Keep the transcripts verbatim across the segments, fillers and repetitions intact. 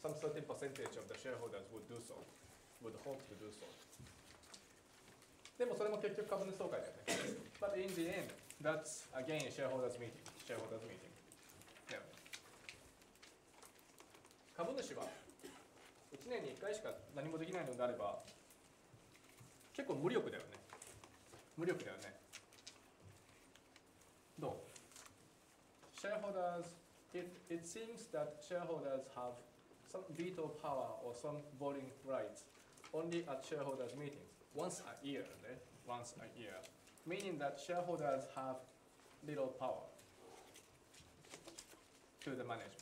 some certain percentage of the shareholders would do so, would hope to do so. でもそれも結局株主総会だよね。But in the end, that's again shareholders meeting. Shareholders meeting. だよね。株主はいちねんにいっかいしか何もできないのであれば、結構無力だよね。無力だよね。どう ?Shareholders, it, it seems that shareholders have some veto power or some voting rights only at shareholders meetings, once a year, right? Once a year, meaning that shareholders have little power to the management.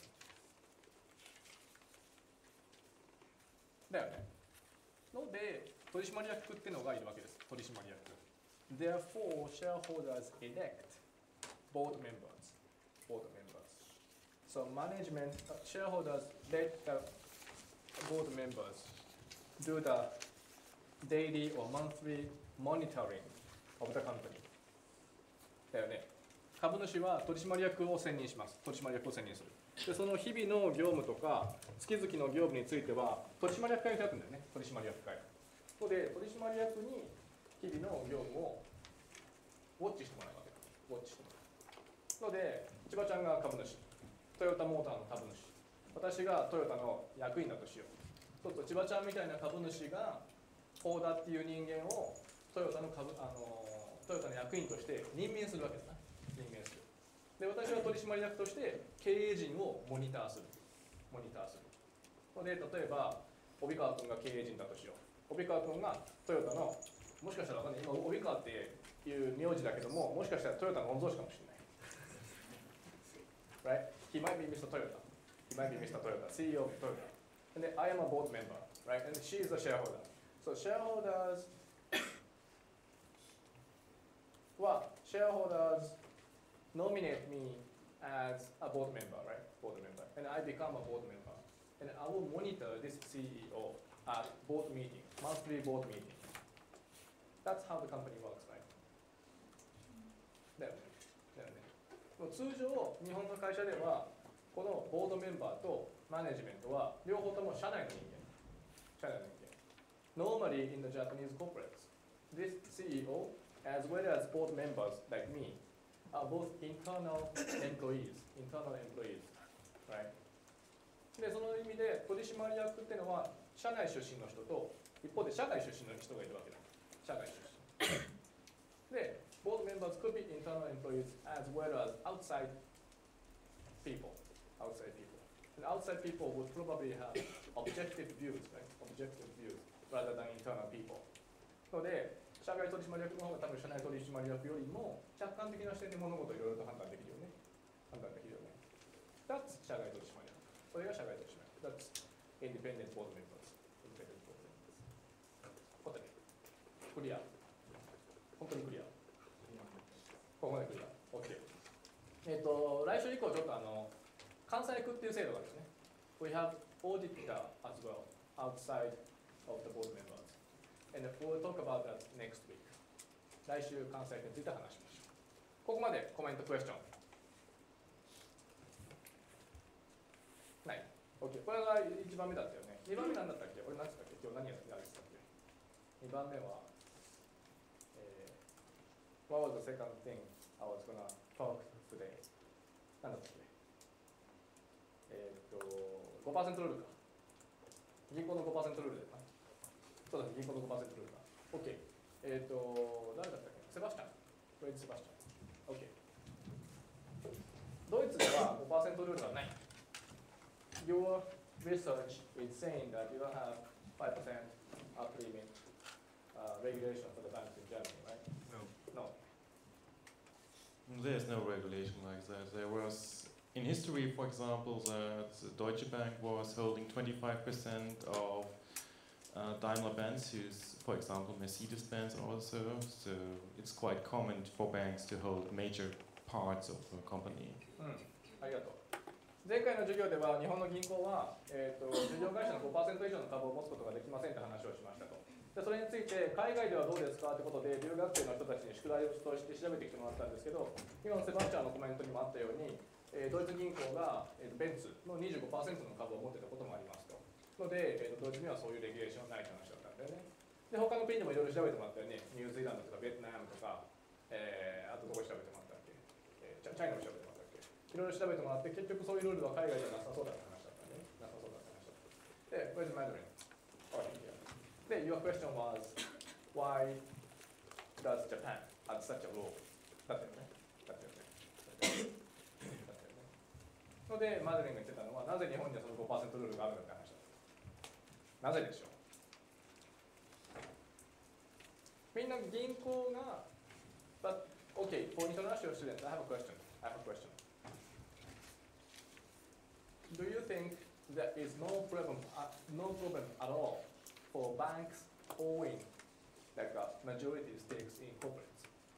だよね。ので、取締役っていうのがいるわけです。取締役。Therefore, shareholders elect board members. Board members. So management, uh, shareholders let the board members do the daily or monthly monitoring of the company. だよね。株主は取締役を選任します。取締役を選任する。で、その日々の業務とか月々の業務については取締役会を開くんだよね。取締役会。ので取締役に日々の業務をウォッチしてもらうわけだ。ウォッチしてもらう。ので、千葉ちゃんが株主、トヨタモーターの株主、私がトヨタの役員だとしよう。そうすると千葉ちゃんみたいな株主が大田っていう人間をトヨタの株あのトヨタの役員として任命するわけだな。任命する。で、私は取締役として経営陣をモニターする。モニターする。ので、例えば帯川君が経営陣だとしよう。帯川君がトヨタのもしかしたらわかんない。今帯川っていう名字だけども、もしかしたらトヨタの御曹司かもしれない。Right? He might be Mister Toyota. He might be Mister Toyota, C E O of Toyota. And then I am a board member, right? And she is a shareholder. So shareholders, well, shareholders nominate me as a board member, right? Board member. And I become a board member. And I will monitor this C E O at board meeting, monthly board meeting. That's how the company works, right? だよね。だよね。通常、日本の会社では、このボードメンバーとマネジメントは両方とも社内の人間。社内の人間。Normally in the Japanese corporates, this C E O, as well as board members like me, are both internal employees. Internal employees, right? で、その意味で取締役っていうのは社内出身の人と一方で社外出身の人がいるわけだ。社外出身。で、both members could be internal employees as well as outside people. Outside people. And outside people would probably have objective views, right? Objective views rather than internal people. ので、社外取締役の方が多分社内取締役よりも客観的な視点で物事をいろいろと判断できるよね。判断できるよね。That's 社外取締役。それが社外取締役。That's independent board members. Independent board members. 答え。クリア。本当にクリア。ここまでクリア。OK。えっと、来週以降ちょっとあの、監査役っていう制度がですね。We have auditor as well outside of the board members. And we'll talk about that next week. 来週監査役について話しましょう。ここまでコメント、クエスチョン。ない。OK。これがいちばんめだったよね。にばんめなんだったっけ？俺何つったっけ？今日何やってたっけ？にばんめは、えー、What was the second thing I was gonna talk today? 何だったっけ？えーっと、ごパーセント ルールか。銀行の ごパーセント ルールだよな。そうだね、銀行の ごパーセント ルールだ。OK。えーっと、誰だったっけ？セバスチャン。ドイツセバスチャン。OK。ドイツでは ごパーセント ルールはない。Your research is saying that you don't have five percent upper limit uh, regulation for the banks in Germany, right? No. No. There's no regulation like that. There was, in history, for example, that Deutsche Bank was holding twenty-five percent of uh, Daimler-Benz, who's, for example, Mercedes-Benz also. So it's quite common for banks to hold major parts of a company. うん、ありがとう。前回の授業では日本の銀行は、えー、と事業会社の ごパーセント 以上の株を持つことができませんという話をしましたと。でそれについて海外ではどうですかということで留学生の人たちに宿題をとして調べてきてもらったんですけど、今のセバスチャンのコメントにもあったように、えー、ドイツ銀行が、えー、ベンツの にじゅうごパーセント の株を持っていたこともありますと。 ので、えー、とドイツにはそういうレギュレーションないって話だったんだよね。で、他の国でもいろいろ調べてもらったよね。ニュージーランドとかベトナムとか、えー、あとどこ調べてもらったっけ、えー、チャイナも調べてもらったっけ、いろいろ調べてもらって、結局そういうルールは海外ではなさそうだって話だったんだよね。なさそうだって話だった。で、Where's Mandarin? Oh, here. で、Your question was, why does Japan have such a rule? だったよね。だったよね。だったよね。ので、マドレンが言ってたのは、なぜ日本にはその ごパーセント ルールがあるのって話だった。なぜでしょう。みんな銀行が、but okay, for international students, I have a question. I have a question. Do you think there is no problem, uh, no problem at all for banks owning like a majority stakes in corporates?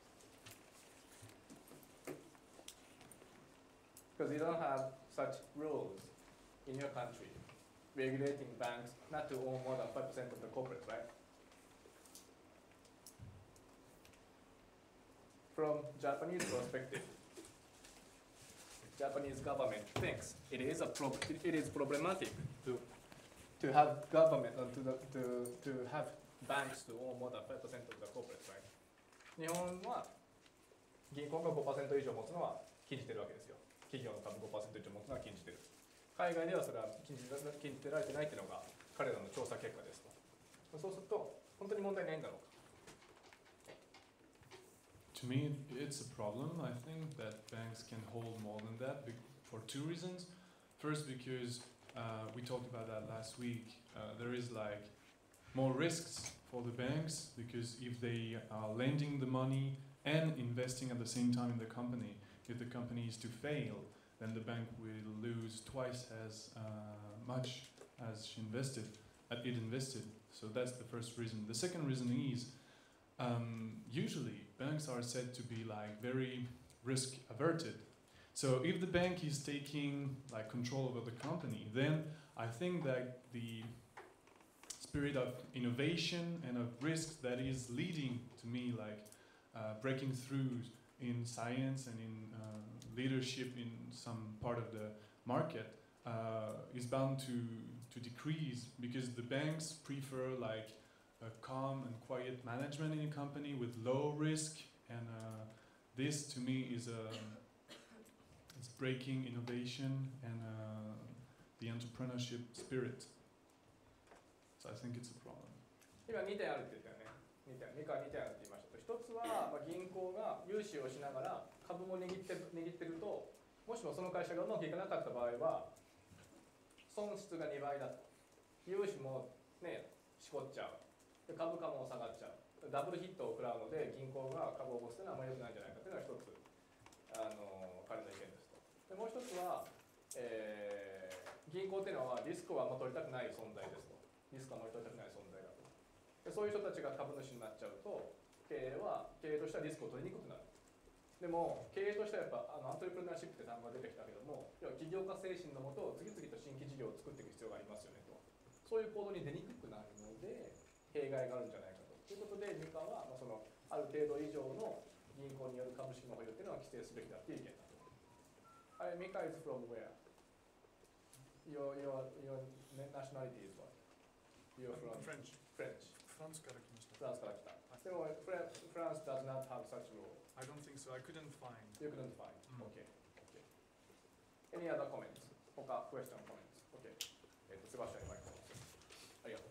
Because you don't have such rules in your country regulating banks not to own more than five percent of the corporates, right? From Japanese perspective, Japanese government thinks it is a pro it is problematic to to have government uh, to the, to to have banks to own more than five percent of the corporates, right? 日本は銀行が ごパーセント 以上持つのは禁じてるわけですよ。企業の株 ごパーセント 以上持つのは禁じてる。海外ではそれは禁じ禁じてられてないっていうのが彼らの調査結果ですと。そうすると本当に問題ないんだろうか。 To me, it's a problem. I think that banks can hold more than that for two reasons. First, because uh, we talked about that last week. Uh, there is like more risks for the banks because if they are lending the money and investing at the same time in the company, if the company is to fail, then the bank will lose twice as uh, much as she invested, uh, it invested. So that's the first reason. The second reason is um, usually banks are said to be like very risk averted. So if the bank is taking like control over the company, then I think that the spirit of innovation and of risk that is leading to me like uh, breaking through in science and in uh, leadership in some part of the market uh, is bound to to decrease because the banks prefer like a calm and quiet management in a company with low risk, and uh, this to me is a it's breaking innovation and uh, the entrepreneurship spirit. So I think it's a problem. 今にてんあるって言ったよね。にてん、三河にてんあるって言いましたと。一つは、まあ、銀行が融資をしながら株も握って握ってると、もしもその会社がうまくいかなかった場合は損失がにばいだと。融資もね、しこっちゃう。で株価も下がっちゃう。ダブルヒットを食らうので銀行が株を持つというのはあまり良くないんじゃないかというのが一つ、あの彼の意見ですと。でもう一つは、えー、銀行っていうのはリスクをあんま取りたくない存在ですと。リスクをあまり取りたくない存在だと。でそういう人たちが株主になっちゃうと、経営は経営としてはリスクを取りにくくなる。でも経営としてはやっぱあのアントレプレナーシップって単語が出てきたけども、要は起業家精神のもと次々と新規事業を作っていく必要がありますよねと。そういう行動に出にくくなるので弊害があるんじゃないかと。ということでミカは、まあ、そのある程度以上の銀行による株式の保有っていうのは規制すべきだっていう意見だと。はい、ミカ is from where? Your, your, your nationality is what? You're from French. French. フランスから来ました。 フランスから来た。でも、フランス does not have such rule. I don't think so. I couldn't find. You couldn't find. Mm. Okay. Okay. Any other comments? 他、question, comments? Okay. えっと、セバスチャンにマイクを。ありがとう。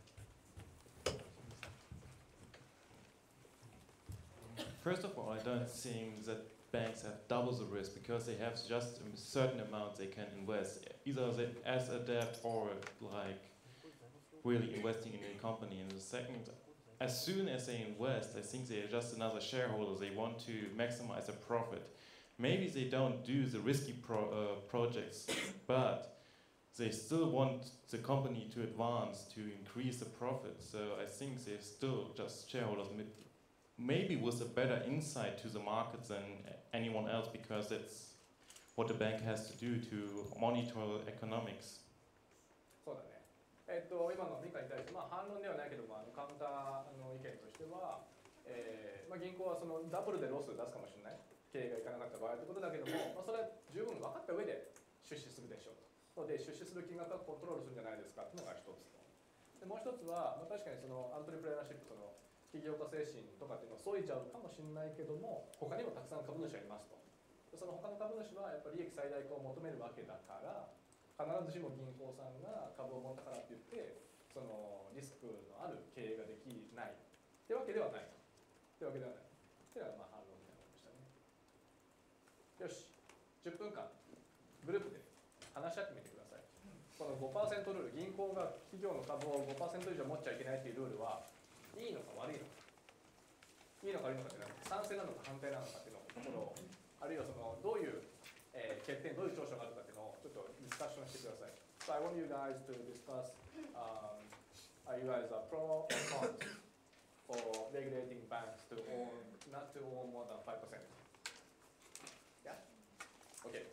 First of all, I don't think that banks have double the risk because they have just a certain amount they can invest, either they, as a debt or like really investing in a company. And the second, as soon as they invest, I think they are just another shareholder. They want to maximize a profit. Maybe they don't do the risky pro, uh, projects, but they still want the company to advance, to increase the profit. So I think they're still just shareholders, maybe with a better insight to the market than anyone else, because that's what the bank has to do to monitor economics. そうだね。えっと、今のミカに対して、まあ、反論ではないけども、あのカウンターの意見としては、えーまあ、銀行はそのダブルでロスを出すかもしれない。経営がいかなかった場合ということだけども、まあ、それは十分分かった上で出資するでしょうと。 ので出資する金額をコントロールするんじゃないですかっていうのが一つと。でもう一つは、まあ、確かにそのアントレプレナーシップ、その起業家精神とかっていうのを削いちゃうかもしれないけども、他にもたくさん株主がいますと。でその他の株主はやっぱり利益最大化を求めるわけだから、必ずしも銀行さんが株を持ったからって言ってそのリスクのある経営ができないってわけではないってわけではないっていうのがまあ反論みたいなことでしたね。よし、じゅっぷんかんグループで話し合ってみてください。この ごパーセント ルール、銀行が企業の株を ごパーセント 以上持っちゃいけないっていうルールはいいのか悪いのか、いいのか悪いのかっていうのは賛成なのか反対なのかっていうのところを、あるいはそのどういう、えー、欠点、どういう長所があるかっていうのをちょっとディスカッションしてください。So I want you guys to discuss, um, are you guys are pro or con for regulating banks to own, not to own more than five percent? Yeah? Okay.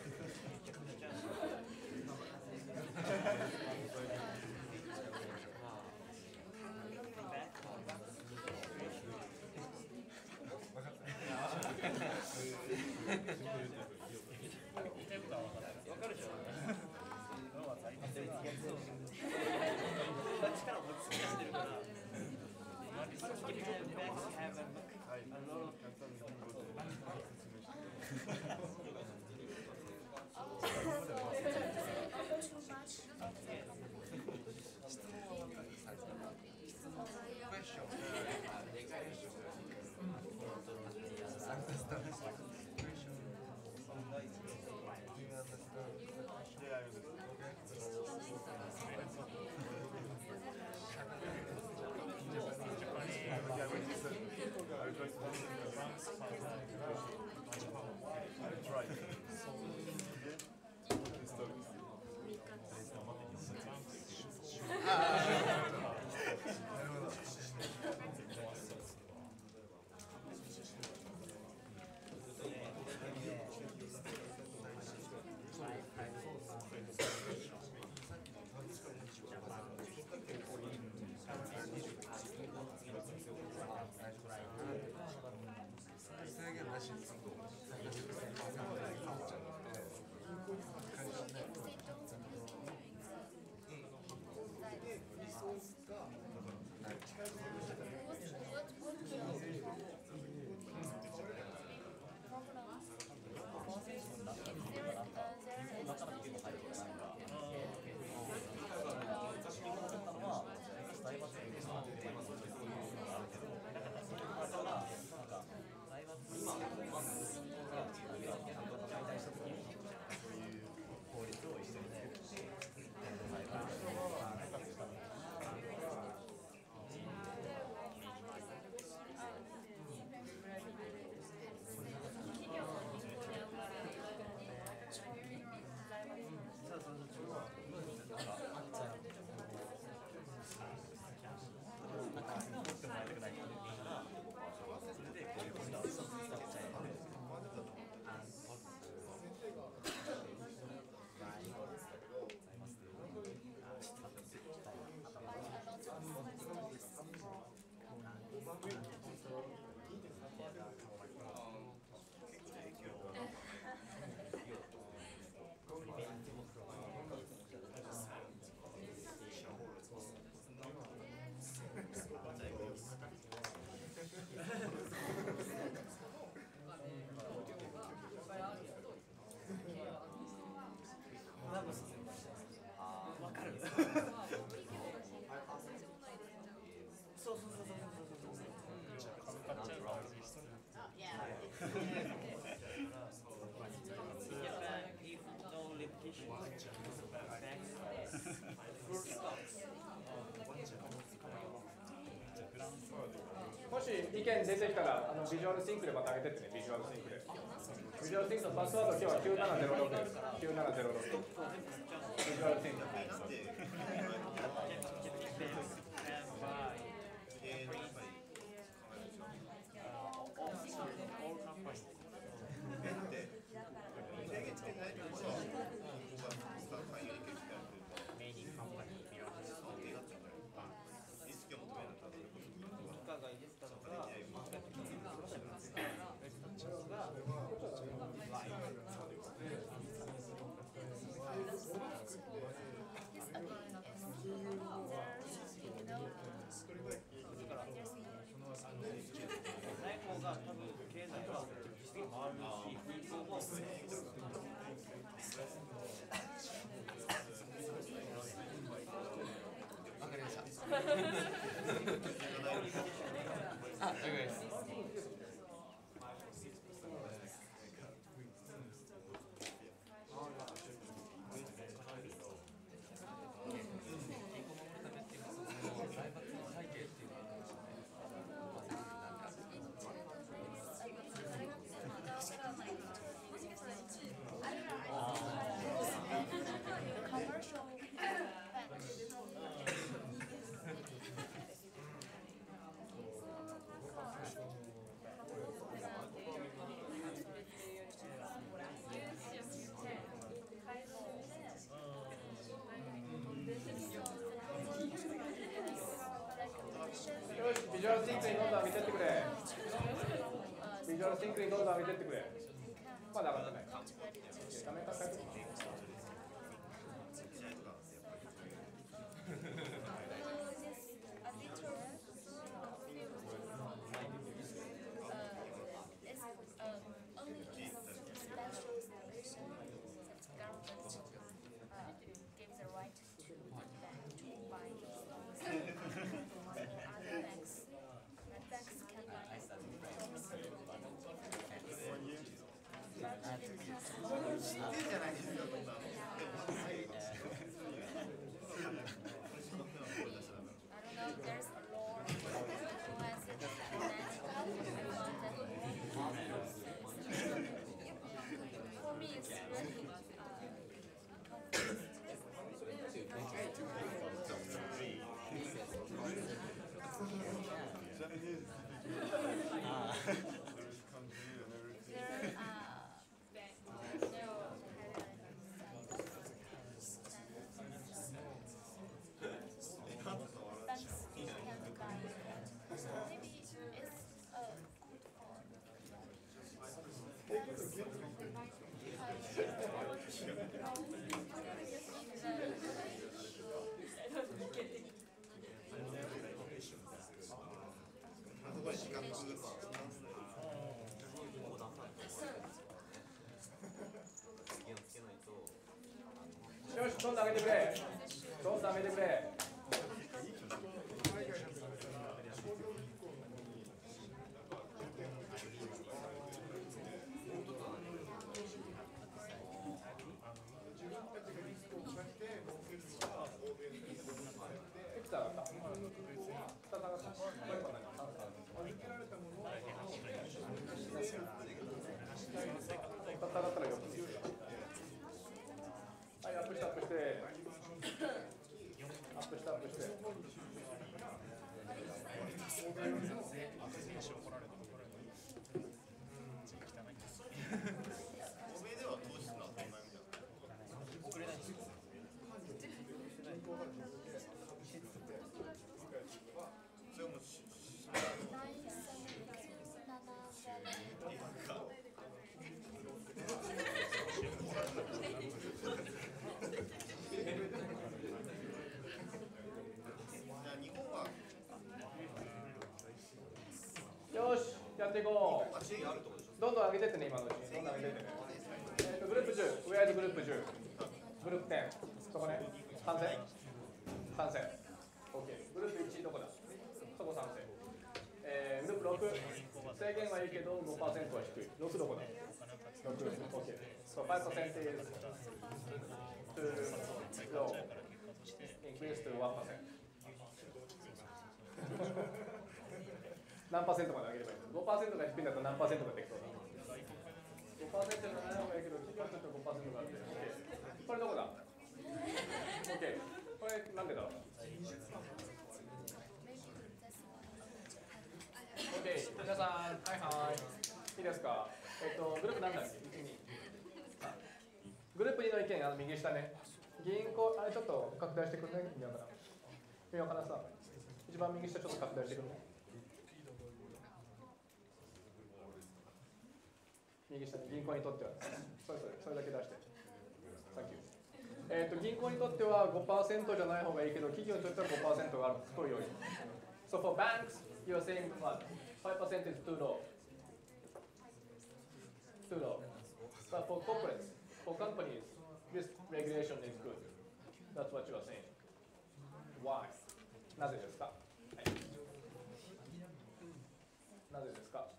あもし意見出てきたら、あのビジュアルシンクでまた上げてってね、ビジュアルシンクで。ビジュアルシンクのパスワード今日はきゅうななゼロろくです。きゅうななゼロろく。ビジュアルシンク。ビジュアルシンクにどんどん上げてってくれ。ビジュアルシンクにどんどん上げてってくれ。まだ上がってない。画面から変えて。よし、どんどん上げてくれ。どんどん上げてくれ。はい、アップしてアップして。アップしてアップして。よし、やっていこう。どんどん上げてってね、今のうちに。どんどん上げてってね。えー、とグループじゅう、ウェアイズグループじゅう、グループじゅう、そこね、賛成賛成。OK。グループいちどこだ、そこ賛成。えー、グループろく、 制限はいいけど ごパーセント は低い。ろくどこだ ?ろく。OK。So ごパーセント is too low. Increase to ワンパーセント。何パーセントまで上げればいいの ?ごパーセント が低いんだったら何パーセントができそうだ ?ごパーセント じゃない方がいいけど、企業にとっては ごパーセント があって。OK。これどこだ ?OK。これなんでだろう ?OK。皆さん、はいはい。いいですかえっと、グループなんだっけ ?いち、に。グループにの意見、あの右下ね。銀行、あれちょっと拡大してくるね。君はから。君はからさ、一番右下ちょっと拡大してくるね。右下に銀行にとっては、それそれ、それだけ出して。サンキュー。えっと、銀行にとっては ごパーセント じゃない方がいいけど、企業にとっては ごパーセント があるというより。So for banks, you are saying what? ファイブパーセント is too low. Too low. But for corporates, for companies, this regulation is good. That's what you are saying. Why? なぜですか、はい、なぜですか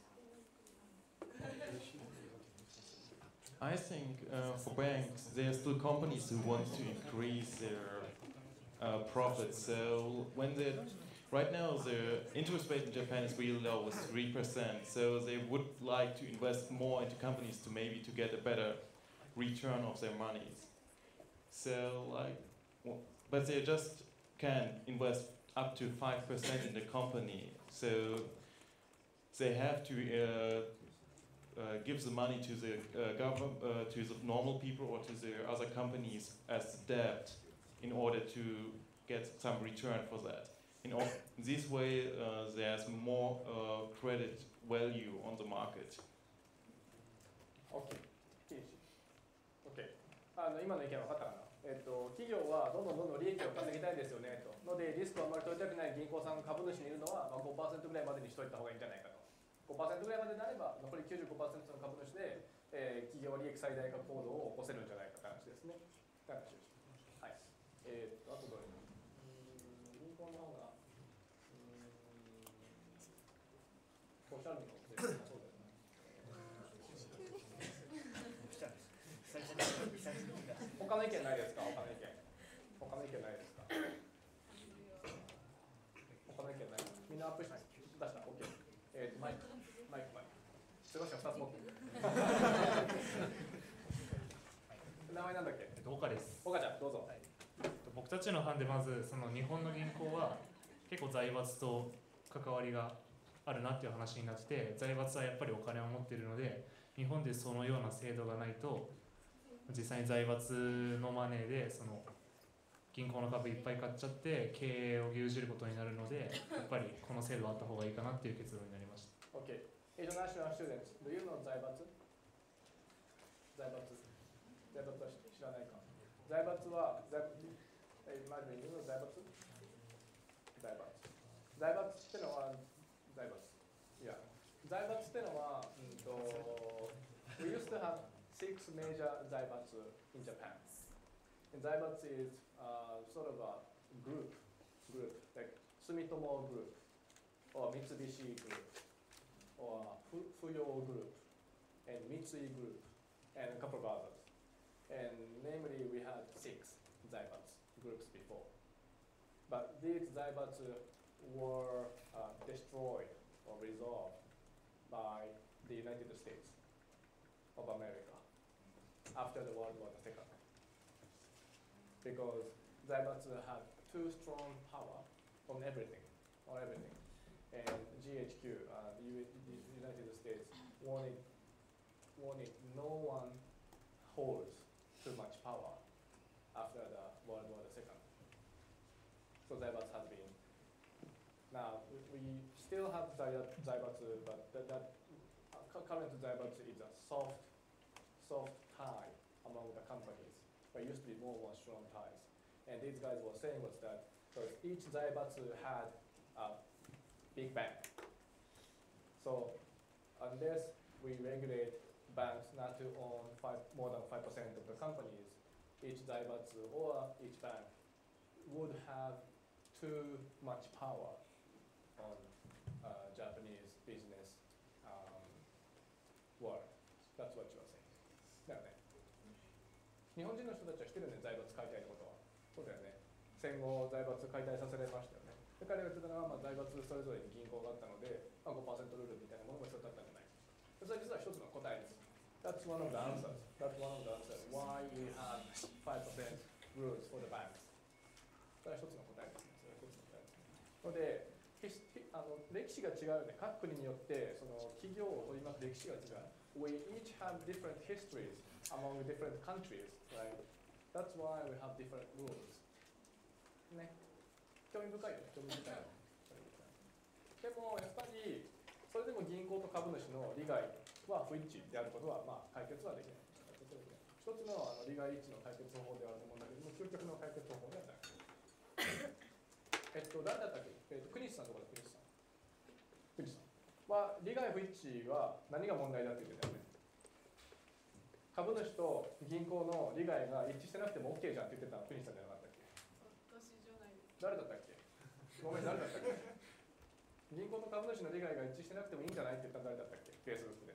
I think uh, for banks, there are still companies who want to increase their uh, profits. So when they right now the interest rate in Japan is really low, it's three percent. So they would like to invest more into companies to maybe to get a better return of their monies. So like, well, but they just can invest up to five percent in the company. So they have to uh, uh, give the money to the uh, government, uh, to the normal people or to the other companies as debt in order to get some return for that. In all, this way, uh, there's more uh, credit value on the market. OK。OK。あの今の意見分かったかなえっと、企業はどんどんどんどん利益を稼ぎたいですよねと。ので、リスクをあまり取りたくない銀行さんが株主にいるのは、まあ、ごパーセント ぐらいまでにしといた方がいいんじゃないかと。ごパーセント ぐらいまでになれば、残り きゅうじゅうごパーセント の株主で、えー、企業利益最大化行動を起こせるんじゃないかという話ですね。という話です。はい。えー、っと、あとどれ銀行の方が、うーん、おっしゃるのですね。そうですね。他の意見ないですか他の意見。他の意見ないですか他の意見ないみんなアップしたい出した OK。えーと、マイク、マイク、マイク。すごいふたつ持ってる。名前なんだっけ岡です。 岡ちゃん、どうぞ。 はい、僕たちの班でまず、その日本の銀行は結構財閥と関わりがあるなっていう話になって、財閥はやっぱりお金を持っているので、日本でそのような制度がないと、実際に財閥のマネーでその銀行の株いっぱい買っちゃって経営を牛耳ることになるので、やっぱりこの制度あった方がいいかなっていう結論になりました。 OK。International students, do you know 財閥財閥財閥は知らないか財閥は、財閥、え、まず、you know 財閥財閥。財閥ってのは、財閥。いや、財閥ってのは、うんと、we used to have six major 財閥 in Japan. And 財閥 is uh, sort of a group, group, like Sumitomo Group, or Mitsubishi Group, or Fuyo Group, and Mitsui Group, and a couple of others. And namely, we had six 財閥 groups before. But these 財閥 were uh, destroyed or resolved by the United States of America after the World War Two. Because 財閥 had too strong power on everything, on everything. And G H Q, uh, the, U the United States, wanted, wanted no one holds too much power after the World War Two. So 財閥 has been. Now, we, we still have 財閥, but that, that uh, current 財閥 is a soft, soft tie among the companies. But it used to be more and more strong ties. And these guys were saying was that because each 財閥 had a big bank. So unless we regulate banks not to own five, more than five percent of the companies, each 財閥 or each bank would have too much power on uh, Japanese business 日本人の人たちは知ってるね、財閥解体のことは。そうだよね。戦後財閥解体させられましたよね。で彼が言ってたのは、まあ、財閥それぞれに銀行があったので、まあ、ごパーセント ルールみたいなものが必要だったんじゃないか。それは実は一つの答えです。That's one of the answers. That's one of the answers. Why we have five percent rules for the banks. それは一つの答えですね。それは一つの答えですね。ので、あの歴史が違うよね。各国によってその企業を取り巻く歴史が違う。We each have different histories among different countries, right? That's why we have different rules. ね。興味深いよね。興味深いよね。でもやっぱりそれでも銀行と株主の利害は不一致であることはまあ解決はできない。一つのあの利害一致の解決方法ではあると思うんだけども、究極の解決方法ではない。えっと誰だったっけ？えっと国西さんとかだ国西さん。国西さんは利害不一致は何が問題だって言ってたよね。株主と銀行の利害が一致してなくても OK じゃんって言ってた国西さんじゃなかったっけ？ 私じゃないです。 誰だったっけ？ごめん誰だったっけ？銀行と株主の利害が一致してなくてもいいんじゃないって言ったの誰だったっけ？ Facebook で。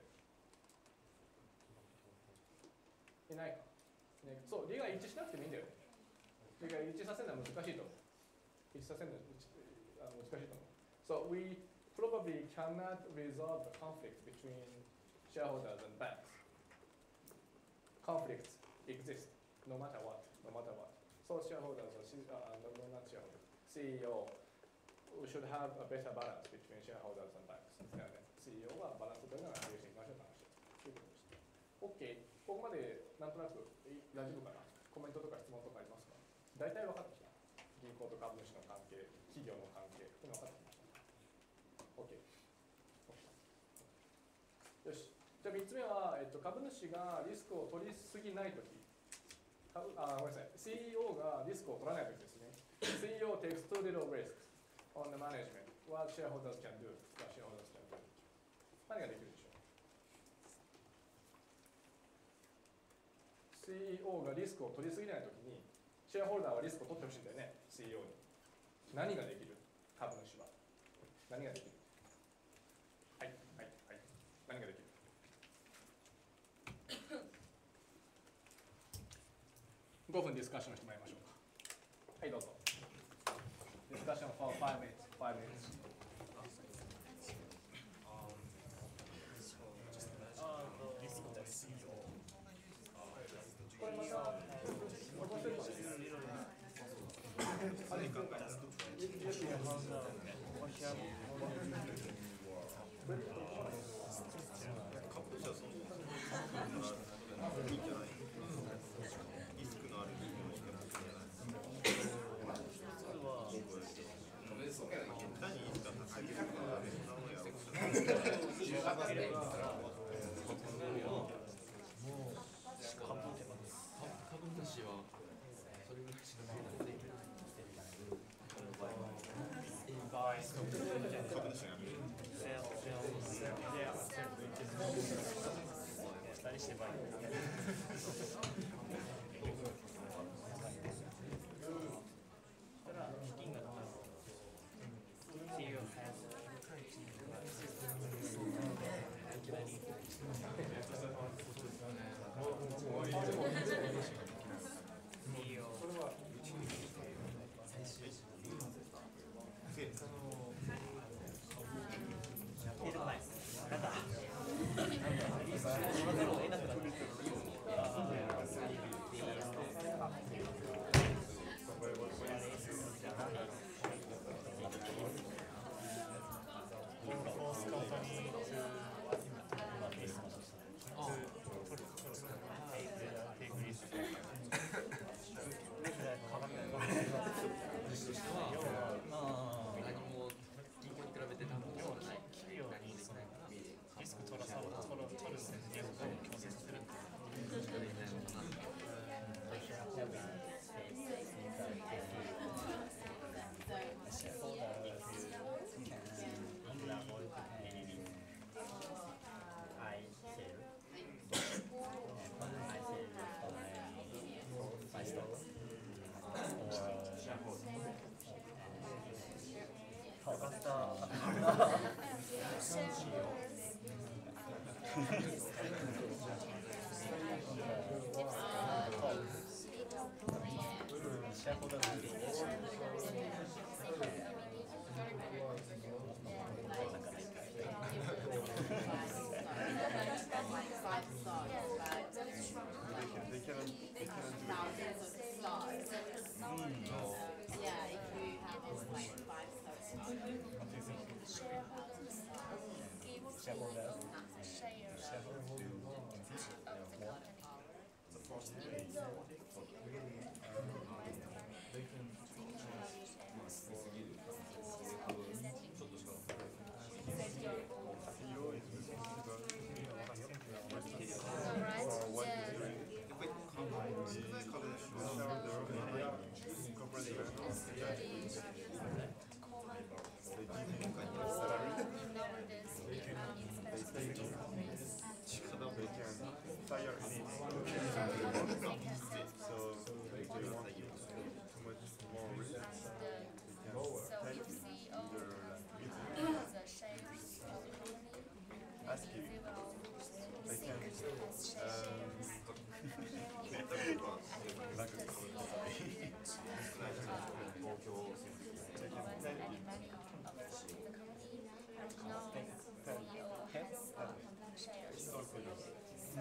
いないか、ね、そう、利害一致しなくてもいいんだよね。利害一致させるのは難しいと思う。一致させるのはあの難しいと思う。So we probably cannot resolve the conflict between shareholders and banks. Conflicts exist no matter what, no matter what. So shareholders or uh, no, no, not shareholders, C E O we should have a better balance between shareholders and banks. だよね。シーイーオー はバランスを取りながら経営していきましょうと話を。ということでした。OK。ここまでなんとなく大丈夫かな？コメントとか質問とかありますか？大体分かってきた。銀行と株主の関係、企業の関係、これ分かってきました。OK。よし。じゃあみっつめは、えっと、株主がリスクを取りすぎないとき。あ、ごめんなさい。シーイーオー がリスクを取らないときですね。シーイーオー takes too little risk on the management. What shareholders can do? What shareholders can do? 何ができるでしょう？シーイーオー がリスクを取りすぎないときに、シェアホルダーはリスクを取ってほしいんだよね、シーイーオー に。何ができる？株主は。何ができる？はい、はい、はい。何ができる？ごふんディスカッションしてまいりましょうか。はい、どうぞ。ディスカッション for five minutes. five minutes. Shareholders.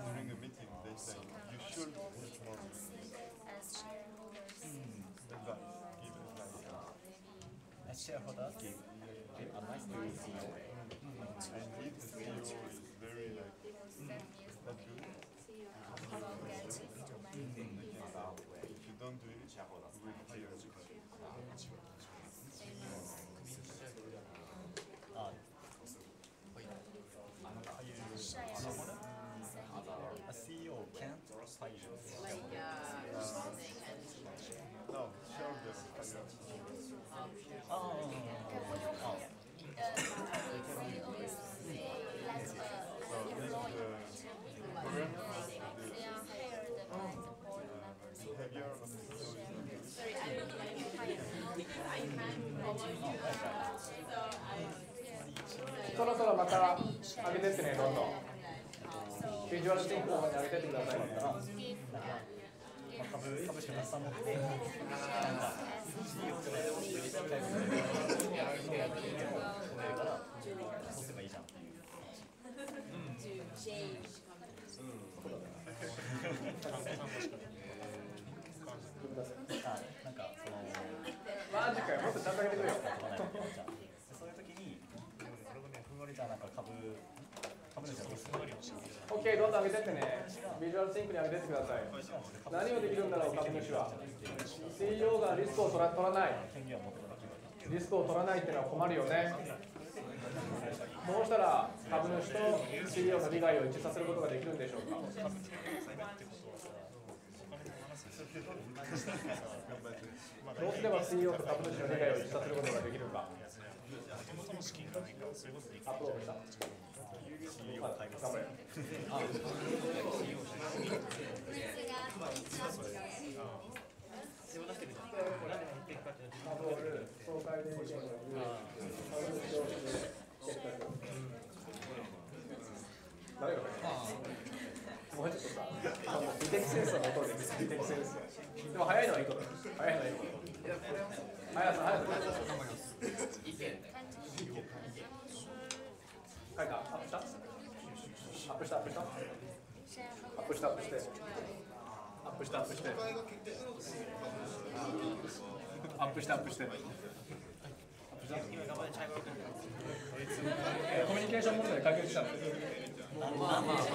during a meeting they say you should give more as shareholders. advice, give advice. As shareholders, give, give advice to C E O. And if the C E O is very like not good, You will get too many people. if you don't do it, you will fire you. Ah, Shareholder. a C E O can't fire you. No, shareholder fire. Oh, oh, Uh, C E Os say let So uh, this is employee the program, they are hired by the board members. the behavior of the C E O is not good. Sorry, I don't like to hire. そろそろまた上げてってね、どんどん。ビジュアルシンクの方に上げてってください。 株株式の差持って、なんか C E O とかでもいいからそうすればいいじゃん。あ、なんかそのマジかよ、もっとちゃんと上げてくれよ。 そういう時にじゃあなんか株株主はどうする？ OK、どんどん上げてってね。ビジュアルシンクに上げてってください。何をできるんだろう、株主は。シーイーオー がリスクを取ら取らない。 権限を持ってるだけだ。 リスクを取らないっていうのは困るよね。どうしたら株主と シーイーオー の利害を一致させることができるんでしょうか。どうすれば シーイーオー と株主の利害を一致させることができるか。アップロードした。頑張れ。総会で意見を言う。誰がもうちょっとさ、美的センスのことで美的センス。でも早いのはいいこと。早いのはいいこと。速さ速さ。書いた？アップした？アップしたアップした？アップしたアップして。アップしたアップして。アップしたアップして。コミュニケーション問題解決したの。まあまあまあまあまあ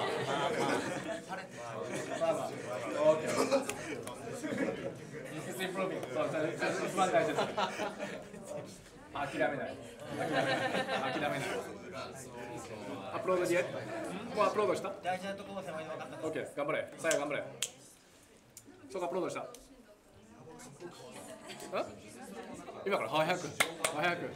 まあ。オーケー。It's improving. そう、一番大切。諦めない。諦めない。諦めない。アップロードでや。もうアップロードした？ 大事なところを手前で分かった。 オッケー、頑張れ。さや頑張れ。そうか、アップロードした。今から早く早く。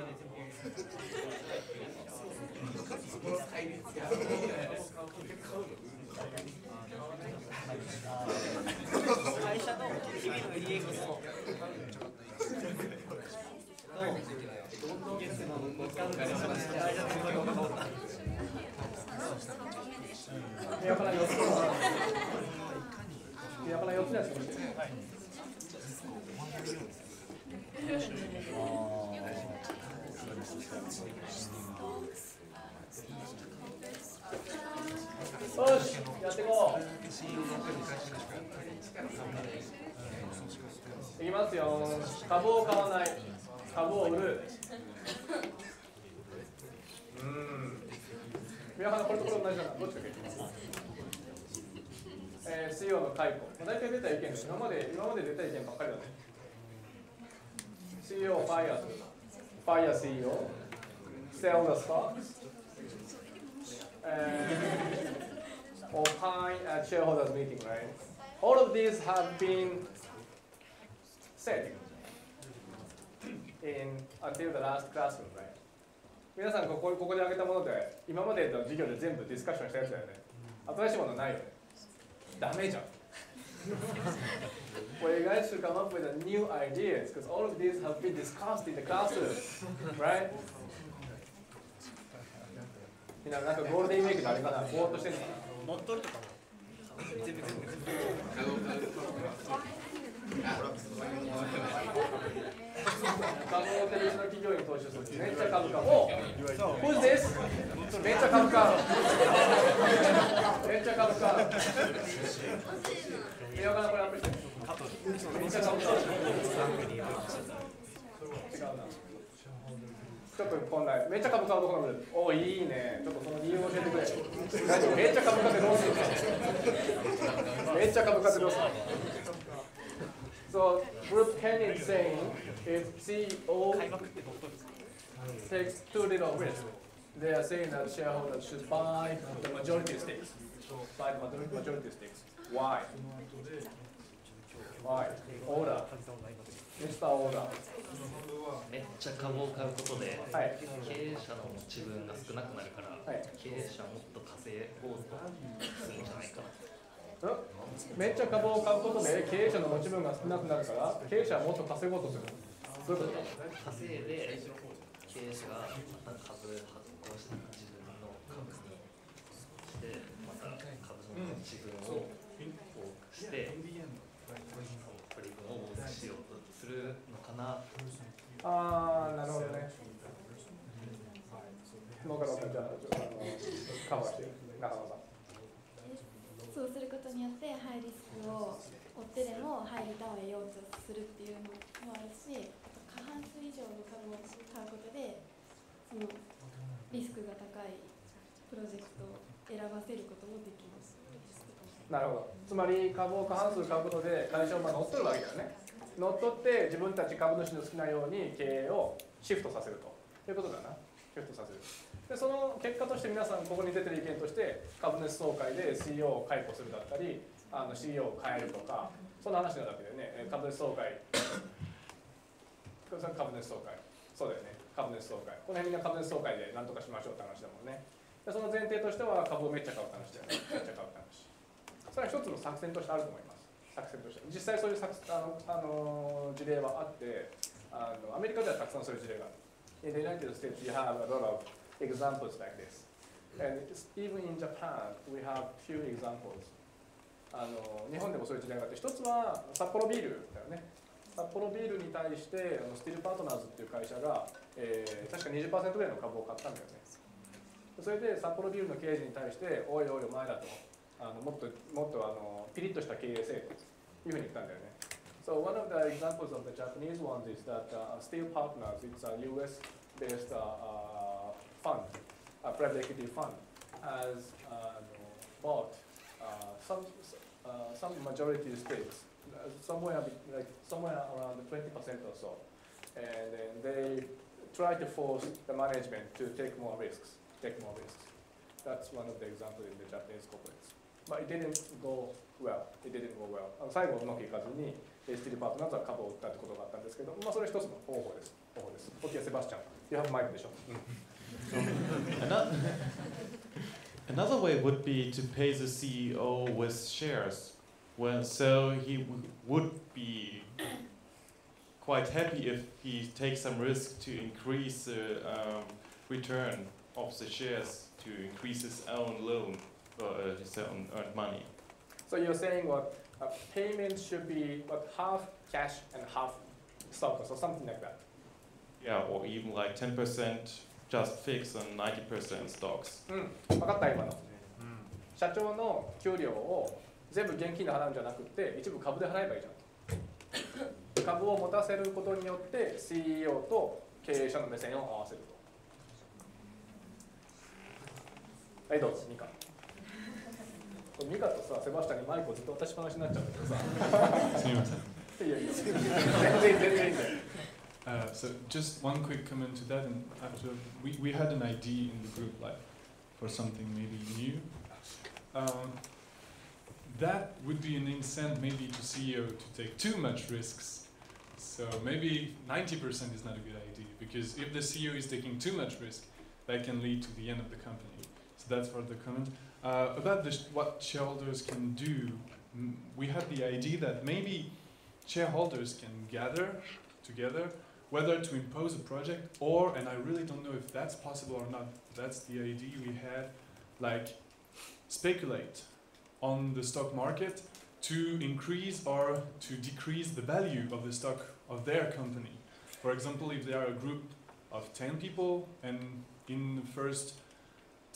会社の日々の利益を宮原よっつの宮原よっつのやつ見て。よし、やっていこう。いきますよ。株を買わない。株を売る。うん。宮原これとこれ同じだな。どっちか聞いてます。えー、シーイーオー の解雇。大体出た意見です。今まで今まで出た意見ばっかりだね。シーイーオー fire, fire シーイーオー, sell the stocks, and opine at shareholders meeting, right? All of these have been said in until the last classroom, right? 皆さんここここで挙げたもので今までの授業で全部ディスカッションしたやつだよね。新しいものないよね。ダメじゃん。Well, you guys should come up with a new ideas because all of these have been discussed in the classroom, right? みんななんかゴールデンウィークであれかな、ぼーっとしてるのかな。 乗っ取るとかも全部全部株を手別の企業に投資するベンチャー株価を Who's this? ベンチャー株価ベンチャーちゃ株価。いや、これアップして。めっちゃ株価。違うな。ちょっとこんなめっちゃ株価はどこなんだろう。おいいね。ちょっとその理由を教えてくれ。大丈夫。めっちゃ株価ってどうするの？めっちゃ株価ってどうするの？ So Group ten is saying if C E O takes too little risk, they are saying that shareholders should buy the majority stakes. Buy the majority majority stakes. Why? Why? Order. Mister Order. めっちゃ株を買うことで、 はい、 経営者の持ち分が少なくなるから、 はい、 経営者もっと稼ごうとするんじゃないかな。 めっちゃ株を買うことで経営者の持ち分が少なくなるから経営者はもっと稼ごうとする。どういうこと？ 稼いで経営者がまた株発行して自分の株にしてまた株の持ち分を多くして取り分を多くしようとするのかな。 ああ、なるほどね。農家の方じゃあカバーして中野さん。 そうすることによってハイリスクを追ってでもハイリターンを得ようとするっていうのもあるし、あと過半数以上の株を買うことでそのリスクが高いプロジェクトを選ばせることもできます。 なるほど。つまり株を過半数買うことで会社をまあ乗っ取るわけだよね。乗っ取って自分たち株主の好きなように経営をシフトさせるということだな。シフトさせる。でその結果として皆さんここに出てる意見として株主総会で シーイーオー を解雇するだったりあの シーイーオー を変えるとかそんな話になるわけだよね。株主総会株主総会そうだよね。株主総会この辺みんな株主総会で何とかしましょうって話だもんね。でその前提としては株をめっちゃ買うって話だよね。めっちゃ買うって話それは一つの作戦としてあると思います。作戦として実際そういう作あのあの事例はあってあのアメリカではたくさんそういう事例がある。In the United States you have a lot of examples like this. And even in Japan, we have few examples. あの日本でもそういう事例があって、一つは札幌ビールだよね。札幌ビールに対してあのスティールパートナーズっていう会社が、えー、確か にじゅっパーセント ぐらいの株を買ったんだよね。それで札幌ビールの経営陣に対して、おいおいお前らとあのもっともっとあのピリッとした経営せえというふうに言ったんだよね。So one of the examples of the Japanese ones is that uh, Steel Partners, it's a U S-based uh, fund, a private equity fund, has uh, bought uh, some uh, some majority stakes, uh, somewhere like somewhere around twenty percent or so, and then they try to force the management to take more risks, take more risks. That's one of the examples in the Japanese corporates. But it didn't go well. It didn't go well. あの最後うまくいかずにスティールパートナーズは株を売ったってことがあったんですけど、まあそれ一つの方法です。方法です。時はセバスチャン、You have micでしょ。 Another way would be to pay the C E O with shares. Well, so he w would be quite happy if he takes some risk to increase the um, return of the shares to increase his own loan or uh, his own earned money. So you're saying what uh, payment should be what half cash and half stock, so something like that. Yeah, or even like ten percent just fixed and ninety percent stocks. うん、分かった今の。社長の給料を全部現金で払うんじゃなくて一部株で払えばいいじゃん。株を持たせることによって シーイーオー と経営者の目線を合わせると。はいどうぞミカ。ミカとさセバスチャンにマイクをずっと渡しっぱなしになっちゃうんだけどさ。 すみません。 いやいや全然全然いいんだよ。 Uh, so just one quick comment to that, and after we, we had an idea in the group like for something maybe new. Um, that would be an incentive maybe to C E O to take too much risks. So maybe ninety percent is not a good idea because if the C E O is taking too much risk, that can lead to the end of the company. So that's for the comment. Uh, about the sh what shareholders can do, m we had the idea that maybe shareholders can gather together whether to impose a project or, and I really don't know if that's possible or not, that's the idea we had, like speculate on the stock market to increase or to decrease the value of the stock of their company. For example, if they are a group of ten people and in the first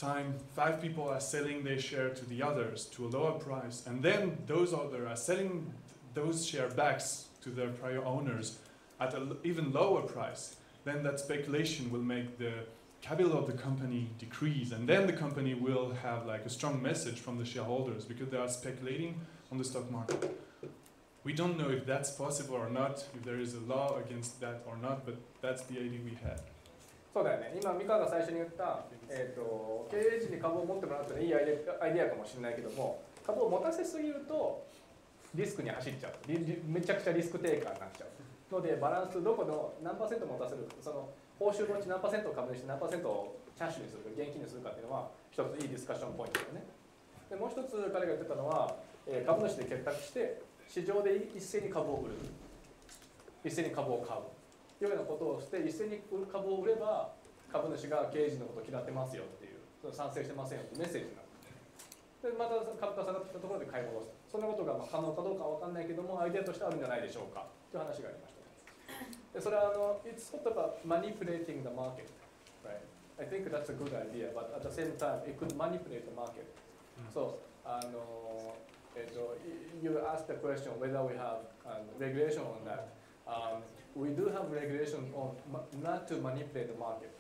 time five people are selling their share to the others to a lower price, and then those others are selling those share backs to their prior owners at an even lower price, then that speculation will make the capital of the company decrease, and then the company will have like a strong message from the shareholders because they are speculating on the stock market. We don't know if that's possible or not, if there is a law against that or not, but that's the idea we had. そうだよね。今、美香が最初に言った、えーと、経営陣に株を持ってもらうというのはいいアイデア、アイデアかもしれないけども、株を持たせすぎるとリスクに走っちゃう。リリめちゃくちゃリスクテイカーになっちゃう。ので、バランス、どこの何パーセント持たせるか、その報酬のうち何パーセントを株にして何パーセントをキャッシュにするか、現金にするかっていうのは、一ついいディスカッションポイントだよね。でもう一つ彼が言ってたのは、えー、株主で結託して、市場で一斉に株を売る。一斉に株を買う。いうようなことをして、一斉に株を売れば、株主が経営陣のことを嫌ってますよっていう、賛成してませんよってメッセージになる。で、また株価下がってきたところで買い戻す。そんなことがまあ可能かどうかは分かんないけども、アイデアとしてあるんじゃないでしょうかという話がありました。で、それはあの、It's sort of a manipulating the market, right? I think that's a good idea, but at the same time, it could manipulate the market. So, あの、えっと、you asked the question whether we have um, regulation on that. Um, we do have regulation on not to manipulate the market.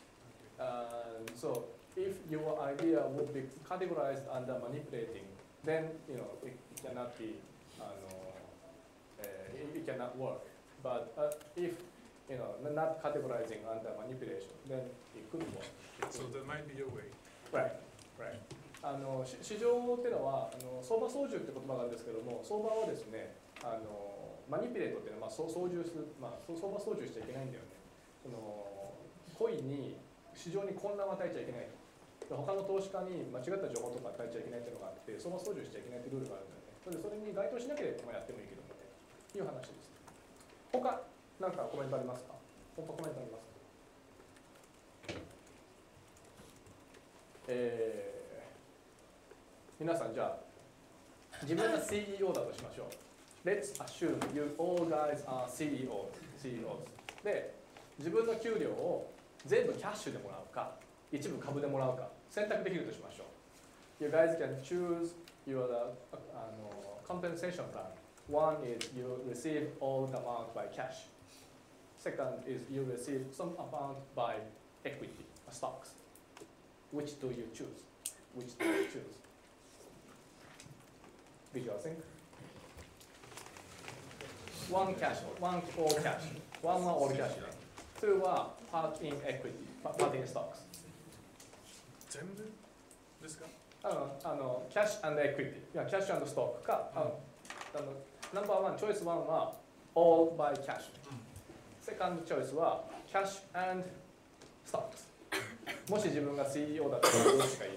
Um, so if your idea would be categorized under manipulating, then you know it, it cannot be, uh, uh, it, it cannot work. But uh, if you know not categorizing under manipulation, then it could work. It So could. there might be a way. Right, right. あのし市場っていうのはあの相場操縦って言葉があるんですけども、相場はですね、あのマニピュレートっていうのはまあ操操縦する、まあ相場操縦しちゃいけないんだよね。その故意に市場に混乱を与えちゃいけない。他の投資家に間違った情報とか与えちゃいけないっていうのがあって、相場操縦しちゃいけないっていうルールがあるんだよね。それでそれに該当しなければやってもいいけどもね。いう話です。他なんかコメントありますか？他コメントありますか？えー皆さんじゃあ自分が シーイーオー だとしましょう。Let's assume you all guys are シーイーオー、シーイーオー で、自分の給料を全部キャッシュでもらうか、一部株でもらうか選択できるとしましょう。You guys can choose your uh, uh, compensation plan. One is you receive all the amount by cash. Second is you receive some amount by equity, stocks. Which do you choose? Which do you choose? Visual sync. One cash, one all cash. Oneは all cash ね。Two は part in equity, part in stocks. 全部ですか？ あの、あの、キャッシュ&エクイティ。いや、キャッシュ&ストックか、あの、あの、ナンバーワン、チョイスワンは all by cash。セカンドチョイスは cash and stocks。もし自分が シーイーオー だったらどっちがいい？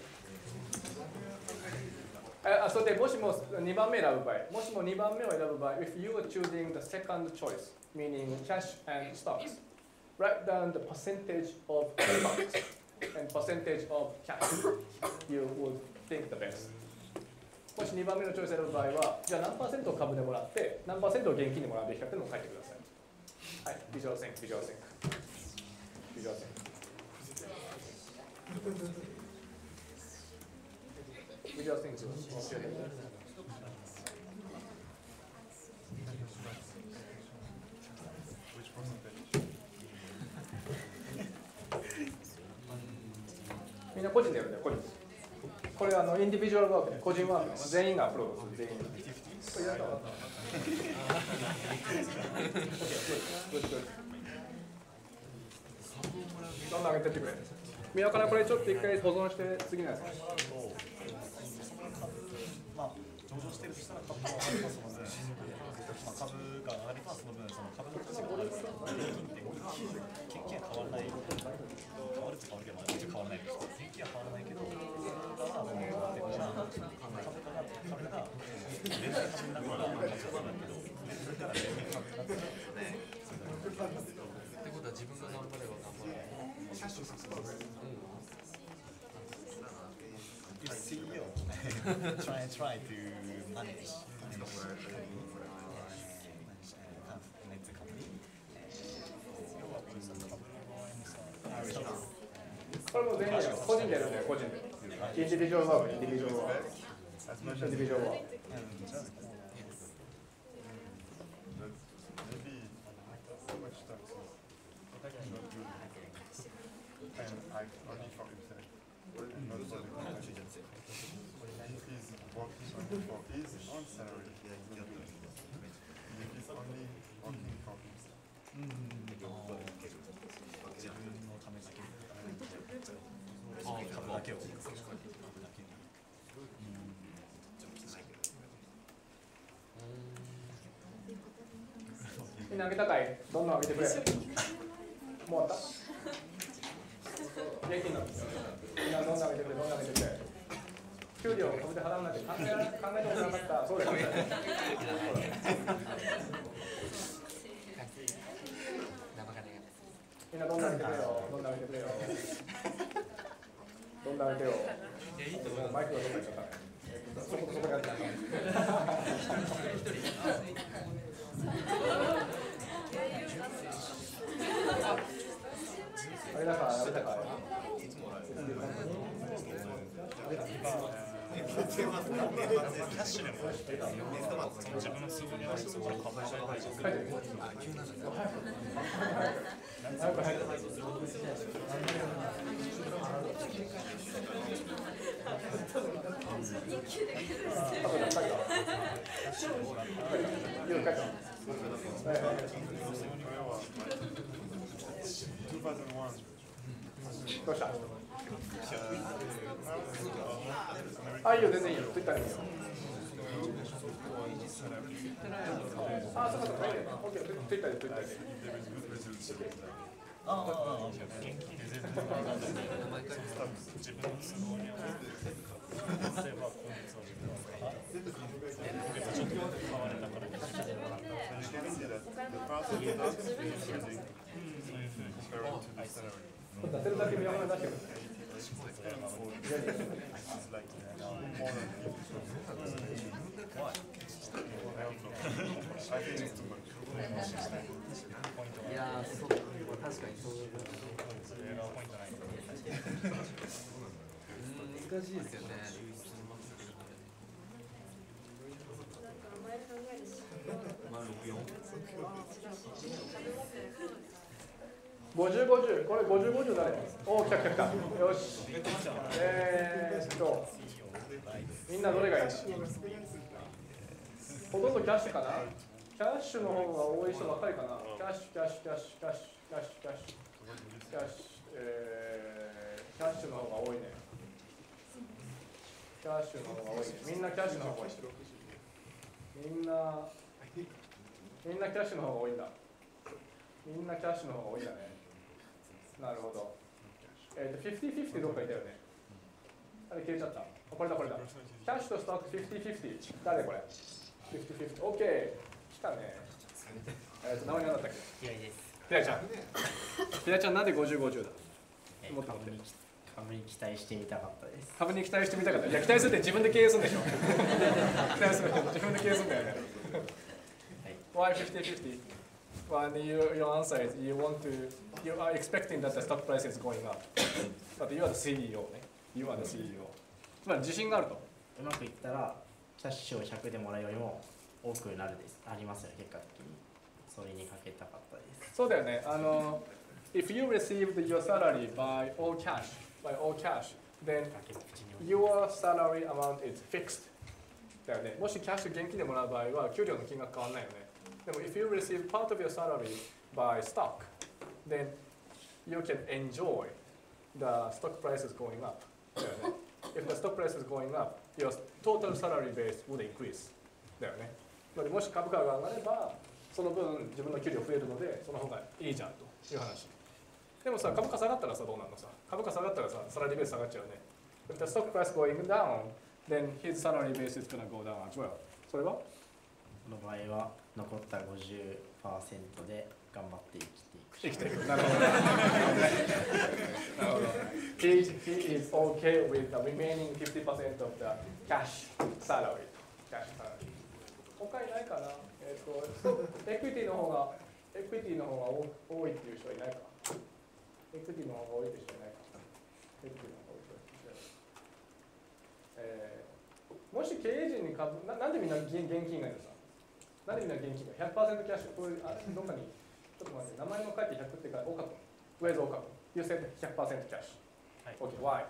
あ、それでもしもにばんめ選ぶ場合、もしもにばんめを選ぶ場合、if you are choosing the second choice, meaning cash and stocks, write down the percentage of stocks and percentage of cash you would think the best. もしにばんめのチョイスを選ぶ場合は、じゃあ何パーセントを株でもらって、何パーセントを現金でもらうべきかというのを書いてください。はい、ビジュアルセンク、ビジュアルセンク。ビジュアルセンク。Visual things. Which percentage? みんな個人でやるんだよ、個人。これはあのインディビジュアルワークで個人ワーク全員がアップロードする、全員が。これやったら分かった。どんどん上げてってくれ。宮からこれちょっと一回保存して次のやつ。 まあ上場してるとしたら株が上がりますので、まあ株が上がりますの分その株の価値が上がるから平均って現金は変わらない。変わると変わるけど、まあ変わらないです。現金は変わらないけど、株価はもう上がってるから株価が株が連載中になるから価値が上がるけど、それから連載価値が上がる。ってことは自分が頑張れば頑張る。シーイーオーtry and try to manage manage the company. これも全員個人でやるんだよ、個人で。 individual work, individual work, as much as individual work. and just maybe so much taxes. Not good. And I only for himself. Not for the company. If he's working only for his own salary, if he's only working for himself. 自分のためだけ株だけを株だけみんな上げたかい？どんどん上げてくれ。もう終わった？現金のみんなどんどん上げてくれ、どんどん上げてくれ。給料を株で払わなきゃ考えられ考えたことなかった。そうですね。みんなどんどん上げてくれよ。どんどん上げてくれよ。どんどん上げてよ。マイクがどっか行っちゃったね。そこそこにあった。あれだから、あれだから。 キャッシュでも自分の数分のやつを株じゃないじゃん。 どうした？あ、いいよ、全然いいよ。ツイッターでいいよ。あ、そうかそうか。オッケー、ツイッターでツイッターで。 ああ、現金で全部自分の都合に合わせて例えば今月は自分のちょっと買われたからそういうふうに出せるだけ見本出してください。 いやー、そう、確かにそういう。難しいですよね。 五十五十、これ五十五十だね。おお、来た来た来た。よし。えーっと、みんなどれがいい？ほとんどキャッシュかな？キャッシュの方が多い人ばかりかな。キャッシュ、キャッシュ、キャッシュ、キャッシュ、キャッシュ、キャッシュ、キャッシュ、えー、キャッシュの方が多いね。キャッシュの方が多いね。みんなキャッシュの方が多い。みんな、みんなキャッシュの方が多いんだ。みんなキャッシュの方が多いんだね。なるほど。えっと、フィフティフィフティどっかいたよね。あれ消えちゃった。これだこれだ。キャッシュとストックフィフティフィフティ。誰これ？フィフティフィフティ。オッケー。来たね。えっと、名前何だったっけ？ 平井です。 平井ちゃん。平井ちゃんなんでごじゅうごじゅうだ？もっと株に株に期待してみたかったです。 株に期待してみたかった。いや、期待するって自分で経営するんでしょ。期待する自分で経営するんだよね。Why fifty fifty? Well, you, your answer is you want to, you are expecting that the stock price is going up. But you are the シーイーオー ね。You are the シーイーオー。つまり自信があると。 うまくいったら、キャッシュをひゃくでもらうよりも多くなるです。ありますよ、結果的に。それにかけたかったです。 そうだよね。あの、if you received your salary by all cash, by all cash, then your salary amount is fixed. だよね。もしキャッシュ現金でもらう場合は、給料の金額変わらないよね。でも if you receive part of your salary by stock, then you can enjoy the stock prices going up. だよね。If the stock price is going up, your total salary base would increase. だよね。もし株価が上がれば、その分自分の給料増えるので、その方がいいじゃんという話。でもさ、株価下がったらさ、どうなるのさ。株価下がったらさ、サラリーベース下がっちゃうね。If the stock price going down, then his salary base is gonna go down as well. それはこの場合は残った ごじゅっパーセント で頑張って生きていく。 生きていく。なるほど。なるほど。He, he is okay with the remaining fifty percent of the cash salary. Cash salary. 他いないかな。えっと、エクイティの方がエクイティの方が多いっていう人はいないか。エクイティの方が多いっていう人いないか。エクイティの方が多いっていう人。 し経営陣に株な、なんでみんな現現金がいるんですか？なんでみんな現金が ひゃくパーセント キャッシュ、これあどっかにちょっと待って、名前も書いてひゃくってから岡君、Where's 岡君 You said ひゃくパーセント キャッシュ。 はい Okay, why?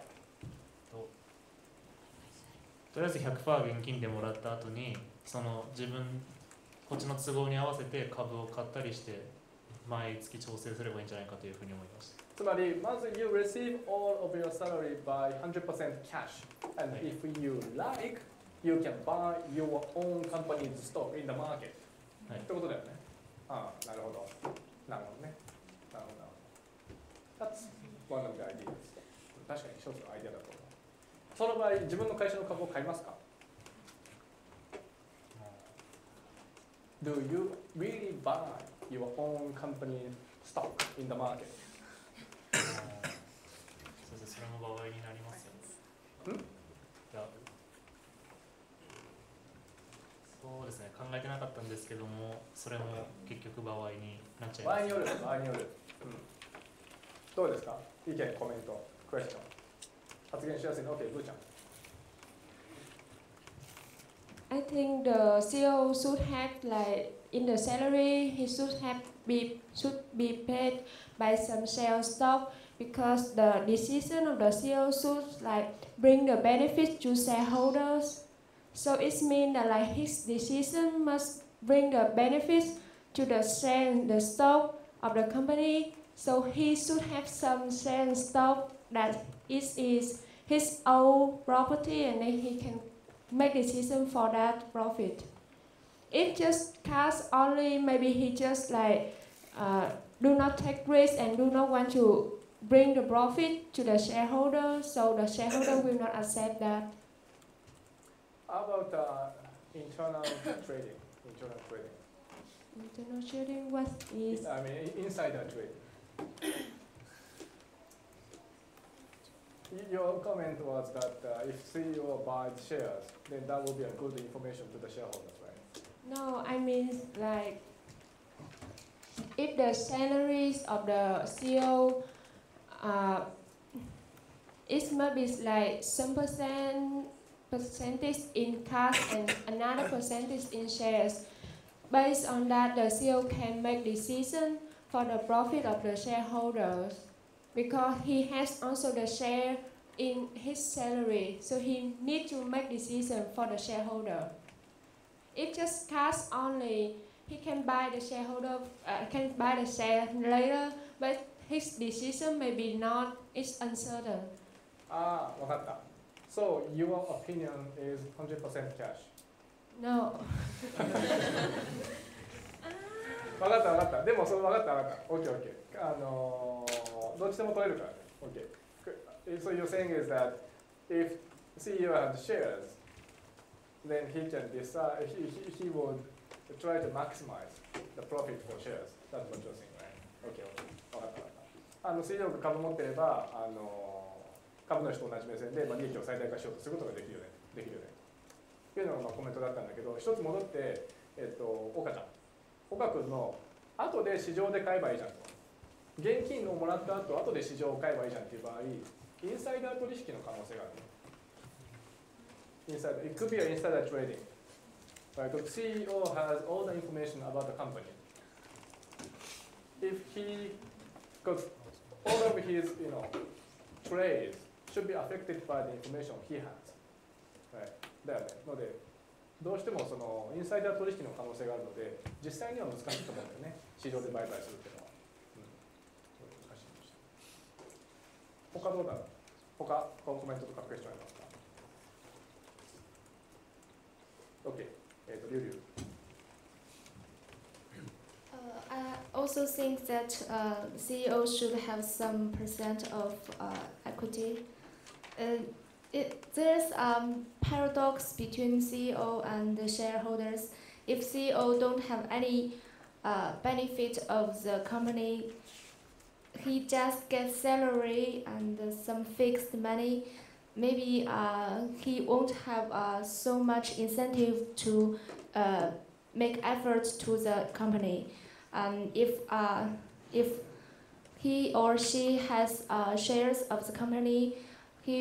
とりあえず ひゃくパーセント 現金でもらった後にその自分こっちの都合に合わせて株を買ったりして毎月調整すればいいんじゃないかというふうに思いました。 つまり、まず you receive all of your salary by one hundred percent cash. And if you like, you can buy your own company's stock in the market. はいってことだよね。ああ、なるほど。なるほどね。なるほど、なるほど。That's one of the ideas. 確かに一つのアイデアだと思う。その場合、自分の会社の株を買いますか？ Do you really buy your own company stock in the market? そうですね、それも場合になりますよね。 んいやそうですね、考えてなかったんですけども、それも結局場合になっちゃいます。 場合による、場合による。うん、どうですか？意見、コメント、クエスチョン。発言しやすいの OK、ブーちゃん。 I think the C E O should have like in the salary he should have be should be paid by some share stock because the decision of the C E O should like bring the benefit to shareholders. So it means that like his decision must bring the benefits to the share the stock of the company. So he should have some share stock that it is his own property and then he can make decision for that profit. If just cash only, maybe he just like uh, do not take risk and do not want to bring the profit to the shareholder, so the shareholder will not accept that. How about uh, internal trading? Internal trading. Internal trading, what is? I mean, i- insider trading. Y- Your comment was that uh, if C E O buys shares, then that will be a good information to the shareholders, right? No, I mean like if the salaries of the C E O, uh, it must be like some percent percentage in cash and another percentage in shares. Based on that, the C E O can make decision for the profit of the shareholders because he has also the share in his salary, so he need to make decision for the shareholder. If just cash only, he can buy the shareholder, uh, can buy the share later, but his decision may be not, it's uncertain. ああ、わかった。So, your opinion is one hundred percent cash. No. わかったわかった。でもそれわかったわかった。オッケーオッケー。あのー、どっちでも取れるからね。オッケー。So you're saying is that if C E O has shares, then he can decide. He he he would try to maximize the profit for shares. That's what you're saying, right? Okay, okay. わかったわかった。あの C E O が株持ってれば、あのー、株主と同じ目線で、まあ、利益を最大化しようとすることができるよね。できるよね。っていうのがまあコメントだったんだけど、一つ戻って、えっと岡ちゃん。岡君の後で市場で買えばいいじゃんと。現金をもらった後、後で市場を買えばいいじゃんっていう場合、インサイダー取引の可能性がある。Insider, it could be an insider trading. Right? The C E O has all the information about the company. If he, because all of his, you know, trades should be affected by the information he has. Right? だよね。ので、どうしてもそのインサイダー取引の可能性があるので、実際には難しいと思うんだよね。市場で売買するっていうのは。うん、難しいかもしれない。他どうだろう？他コメントとかクエスチョンありますか？ OK、えっとリュウリュウ。 Uh, I also think that uh, C E O should have some percent of uh, equity. Uh, it, there's a um, paradox between C E O and the shareholders. If C E O don't have any uh, benefit of the company, he just gets salary and uh, some fixed money. Maybe uh, he won't have uh, so much incentive to uh, make efforts to the company. And if uh, if he or she has uh, shares of the company, he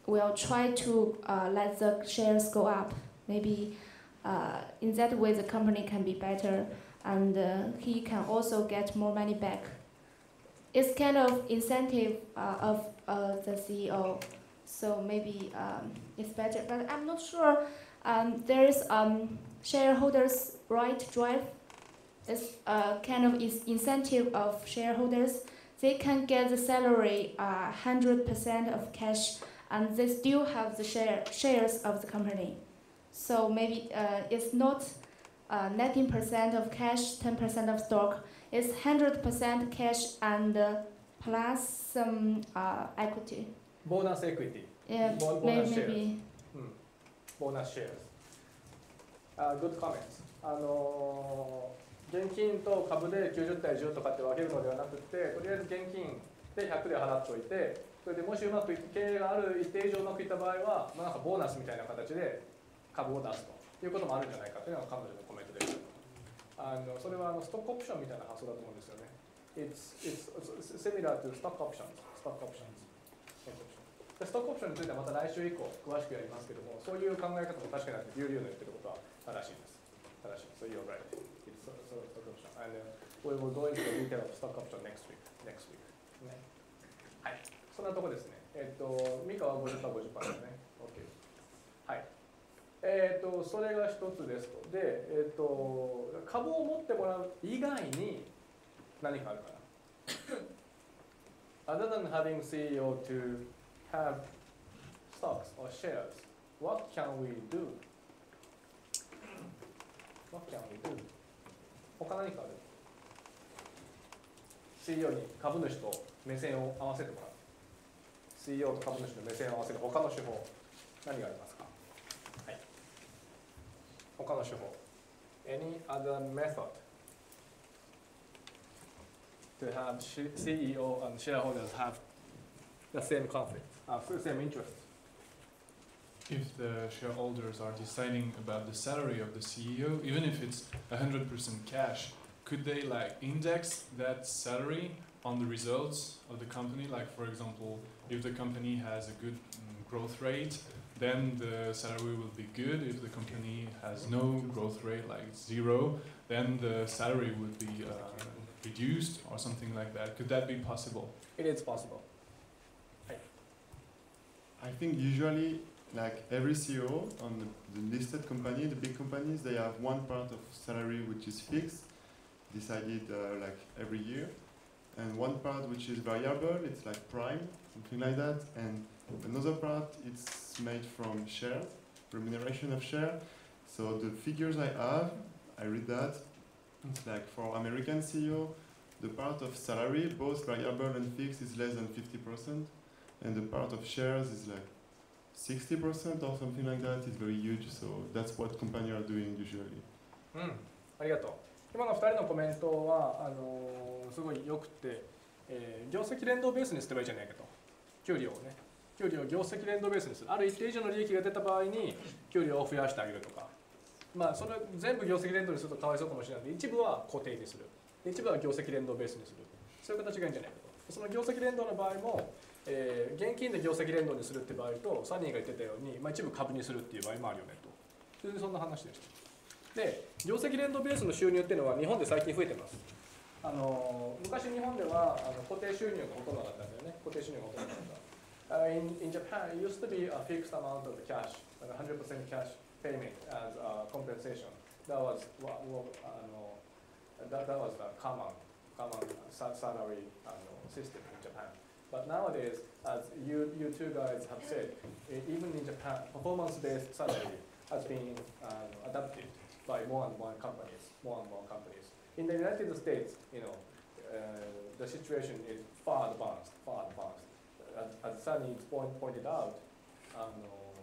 will try to uh, let the shares go up. Maybe uh, in that way the company can be better, and uh, he can also get more money back. It's kind of incentive uh, of uh, the C E O, so maybe um, it's better. But I'm not sure. Um, there is um, shareholders' right drive. It's a kind of is incentive of shareholders. They can get the salary uh, hundred percent of cash, and they still have the share shares of the company. So maybe uh, it's not uh, nineteen percent of cash, ten percent of stock. It's hundred percent cash and uh, plus some uh, equity. Bonus equity. Yeah, Bon- may- bonus shares. maybe. Hmm. Bonus shares. Uh, good comments. あのー現金と株できゅうじゅう対じゅうとかって分けるのではなくて、とりあえず現金でひゃくで払っておいて、それでもしうまくいって経営がある一定以上うまくいった場合は、まあ、なんかボーナスみたいな形で株を出すということもあるんじゃないかというのが彼女のコメントです。あのそれはあのストックオプションみたいな発想だと思うんですよね。It's, it's similar to stock options. Stock options. でストックオプションについてはまた来週以降詳しくやりますけども、そういう考え方も確かにあって、リュウリュウの言ってることは正しいです。正しい。So you're right. It's so, so stock option. And uh, we will go into the detail of stock option next week. Next week. ね。はい。そんなとこですね。えっと、ミカは ごじゅっパーセント、ごじゅっパーセント ですね。OK。はい。えっと、それが一つですと。で、えっと、株を持ってもらう以外に何かあるかな？Other than having C E O to have stocks or shares, what can we do? What can we do? 他何かある？ シーイーオー に株主と目線を合わせてもらう。シーイーオー と株主の目線を合わせる他の手法、何がありますか？はい。他の手法。Any other method to have C E O and shareholders have the same conflict, uh, same interest? If the shareholders are deciding about the salary of the C E O, even if it's one hundred percent cash, could they like index that salary on the results of the company? Like for example, if the company has a good mm, growth rate, then the salary will be good. If the company has no growth rate, like zero, then the salary would be uh, reduced or something like that. Could that be possible? It is possible. I think usually, like every C E O on the, the listed company, the big companies, they have one part of salary which is fixed, decided uh, like every year, and one part which is variable, it's like prime, something like that, and another part it's made from shares, remuneration of share. So the figures I have, I read that, it's like for American C E O, the part of salary, both variable and fixed, is less than fifty percent, and the part of shares is like sixty percent or something like that. Is very huge, so that's what companies are doing usually. うん、ありがとう。今のふたりのコメントはあのー、すごいよくて、えー、業績連動ベースにすればいいじゃないかと。給料をね、給料を業績連動ベースにする。ある一定以上の利益が出た場合に給料を増やしてあげるとか。まあそれ全部業績連動にするとかわいそうかもしれないので、一部は固定にする。一部は業績連動ベースにする。そういう形がいいんじゃないかと。その業績連動の場合も。えー、現金で業績連動にするって場合とサニーが言ってたように、まあ、一部株にするっていう場合もあるよねと。それでそんな話でした。で、業績連動ベースの収入っていうのは日本で最近増えてます。あの昔日本ではあの固定収入がほとんどだったんだよね。固定収入がほとんどだった。Uh, in, in Japan, it used to be a fixed amount of cash, like one hundred percent cash payment as a compensation. That was what, what, uh, that, that was the common, common salary uh, system in Japan. But nowadays, as you, you two guys have said, even in Japan, performance-based salary has been um, adopted by more and more companies, more and more companies. In the United States, you know, uh, the situation is far advanced, far advanced. As, as Sunny point, pointed out, um,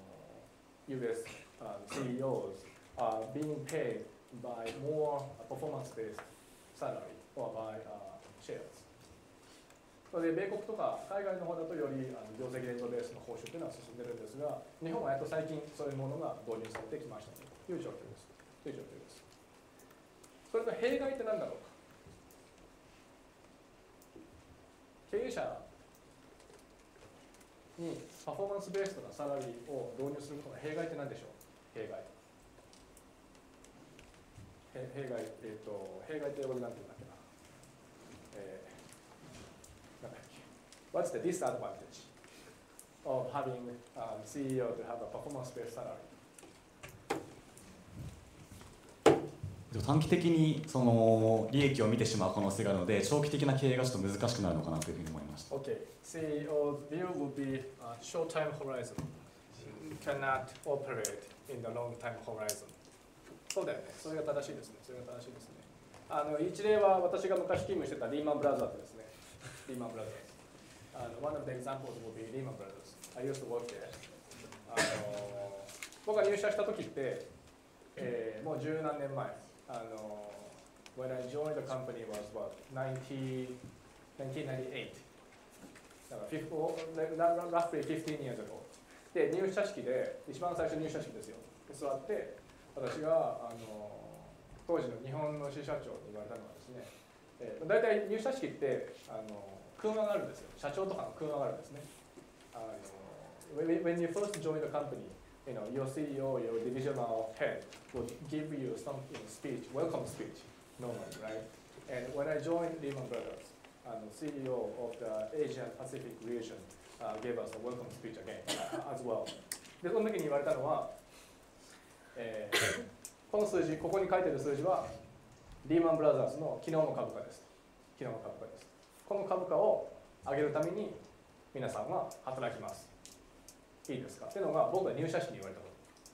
U S um, C E Os are being paid by more performance-based salary or by uh, shares. それで米国とか海外の方だとよりあの業績連動ベースの報酬というのは進んでるんですが、日本はやっと最近そういうものが導入されてきましたという状況です。という状況です。それの弊害って何だろうか。経営者にパフォーマンスベースなサラリーを導入することの弊害って何でしょう？弊害。弊害、えっ、ー、と、弊害って英語で何て言うんだっけな。えー、なんだっけ。What's the disadvantage of having um, C E O to have a performance-based salary? 短期的にその利益を見てしまう可能性があるので、長期的な経営がちょっと難しくなるのかなというふうに思いました。 Okay, C E O's view would be uh, short-time horizon. Cannot operate in the long-time horizon. そうだよね。それが正しいですね。それが正しいですね。あの一例は私が昔勤務してたリーマンブラザーズですね。リーマンブラザーズ。あの One of the examples would be Lehman Brothers. I used to work there. あの僕が入社した時って、えー、もう十何年前。あの When I joined the company was what nineteen ninety-eight. だから roughly fifteen years ago. で入社式で一番最初入社式ですよ。座って私があの当時の日本の支社長に言われたのはですね、えー、大体入社式ってあの空話があるんですよ。社長とかの空話があるんですね。あの when you first join the company, you know, your C E O, your divisional head would give you some you know, speech, welcome speech, normally, right? And when I joined Lehman Brothers, um, the C E O of the Asian Pacific region uh, gave us a welcome speech again uh, as well. で、その時に言われたのは、えー、この数字、ここに書いてる数字はリーマンブラザーズの昨日の株価です。昨日の株価です。この株価を上げるために皆さんは働きます。いいですかっていうのが僕が入社式に言われたこと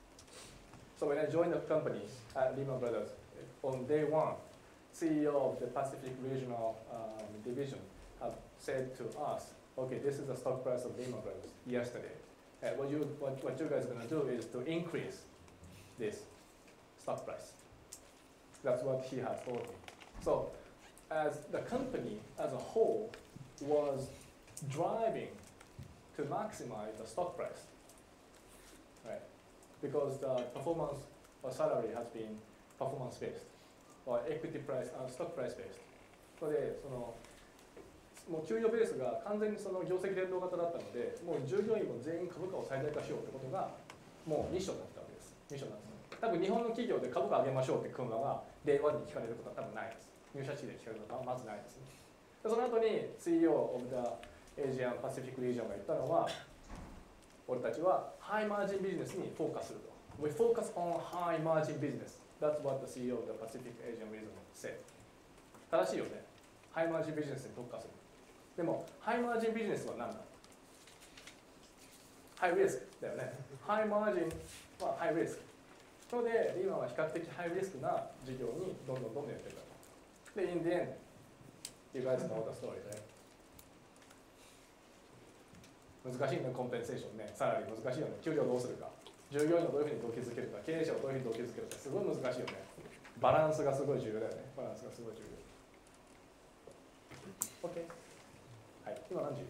。So when I joined the company at Lehman Brothers, on day one, C E O of the Pacific Regional um, Division have said to us, okay, this is the stock price of Lehman Brothers yesterday. And what you, what, what you guys are going to do is to increase this stock price. That's what he has told me. So as the company as a whole was driving to maximize the stock price, right? Because the performance or salary has been performance-based or equity price and stock price-based. それでそのもう給与ベースが完全にその業績連動型だったので、もう従業員も全員株価を最大化しようってことがもうミッションになったわけです。ミッションなんです。多分日本の企業で株価上げましょうって訓話がデイワンに聞かれることは多分ないです。入社式で聞かれることはまずないですね。でその後に C E O of the Asian Pacific Region が言ったのは、俺たちはハイマージンビジネスにフォーカスすると。We focus on high margin business. That's what the C E O of the Pacific Asian Region said. 正しいよね。ハイマージンビジネスに特化する。でも、ハイマージンビジネスは何だ？ハイリスクだよね。ハイマージンはハイリスク。それで、今は比較的ハイリスクな事業にどんどんどんどんやってるから。で、in the end, you guys know the story, right? 難しいね、コンペンセーションね。サラリー難しいよね。給料どうするか。従業員をどういうふうに動機づけるか。経営者をどういうふうに動機づけるか。すごい難しいよね。バランスがすごい重要だよね。バランスがすごい重要。OK。はい、今何時？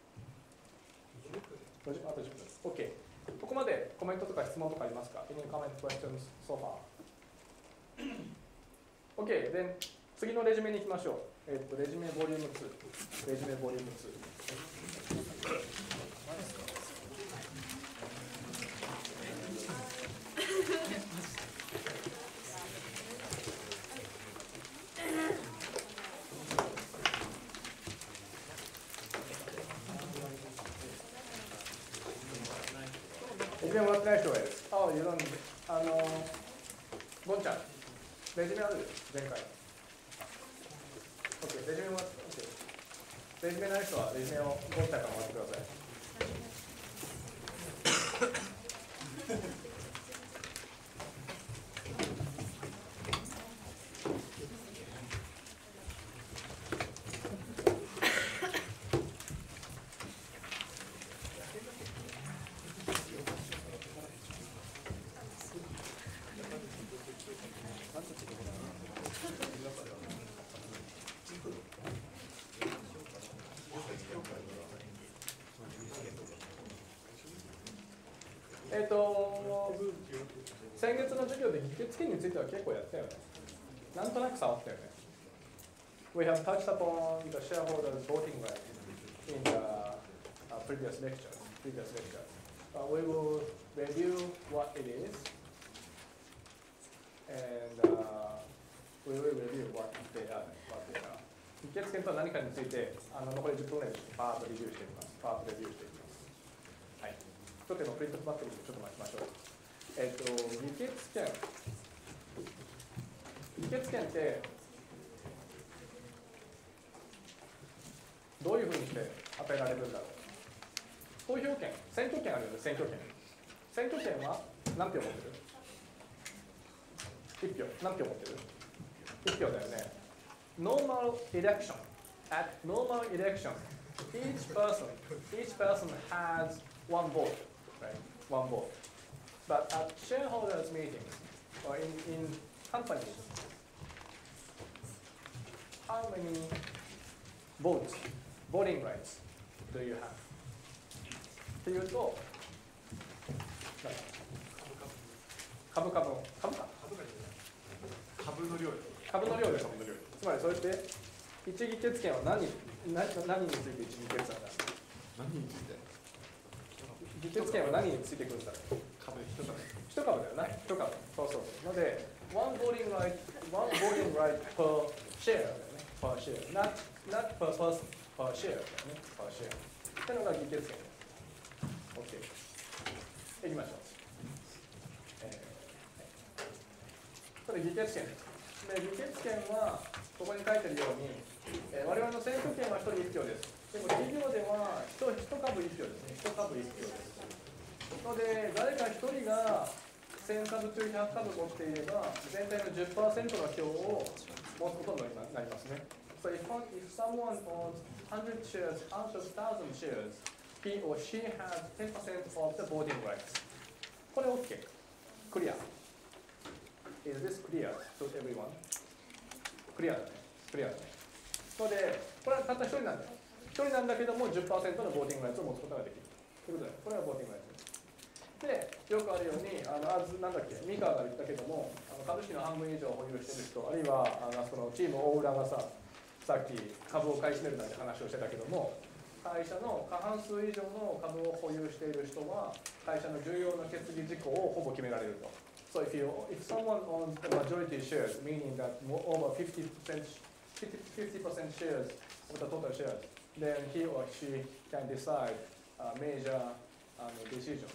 ごじゅう、あとじゅっぷん。OK。ここまでコメントとか質問とかありますか？ Any comment, questions so far? OK。で、次のレジュメに行きましょう。えっと、レジュメボリュームツー。レジュメボリュームツー。レジュメもらってない人がいる。ああ、you don't. あの、ゴンちゃん、レジュメある前回。OK、レジュメもらって、OK。レジュメない人はレジュメをゴンちゃんからもらってください。えっと、先月の授業で議決権については結構やったよね。なんとなく触ったよね。We have touched upon the shareholders voting right in the uh, previous lectures. previous lecture. Uh, we will review what it is, and uh, we will review what they are. What they are. 議決権とは何かについて、あの残りじゅっぷんぐらいでパーッとレビューしていきます。パーッとレビューしていきます。はい。ちょっと今プリントバッテリーでちょっと待ちましょう。えっ、と、議決権。議決権ってどういうふうにして与えられるんだろう。投票権、選挙権あるよね、選挙権。選挙権は何票持ってる？いち票。何票持ってる？いち票だよね。Normal election. At normal election, each person, each person has one vote, right? One vote. But at shareholders meetings or in, in companies, how many votes, voting rights do you have? っていうと、株株の株価株の量株の量で株の量。つまりそれって一議決権は何何何について一議決なんだ。 何について？ 議決権は何についてくるんだ。 株一株。 一株だよな。一株。そうそう。ので、one voting right, one voting right per share だよね。per share, not not per person, per share だよね。per share。ってのが議決権です。OK。いきましょう。えー、これ議決権です。で、議決権はここに書いてるように、えー、我々の選挙権はひとりいち票です。でも企業ではひと株いち票ですね。いち株いち票です。ので、誰かひとりがせん株中ひゃく株持っていれば、全体の じゅっパーセント の票を持つことになりますね。So if, if someone owns one hundred shares out of one thousand shares, he or she has ten percent of the voting rights. これ OK。クリア。Is this clear to everyone? クリアだね。クリアだね。ので、これはたった一人なんだよ。一人なんだけども じゅっパーセント のボーティングライツを持つことができる。ということで、これはボーティングライツです。で、よくあるように、あのあずなんだっけ、ミカが言ったけども、あの株式の半分以上保有している人、あるいはあのそのチーム大浦がさ、さっき株を買い占めるなんて話をしてたけども、会社の過半数以上の株を保有している人は、会社の重要な決議事項をほぼ決められると。So if you, if someone owns the majority shares, meaning that more, over fifty percent, fifty percent shares of the total shares, then he or she can decide uh, major um, decisions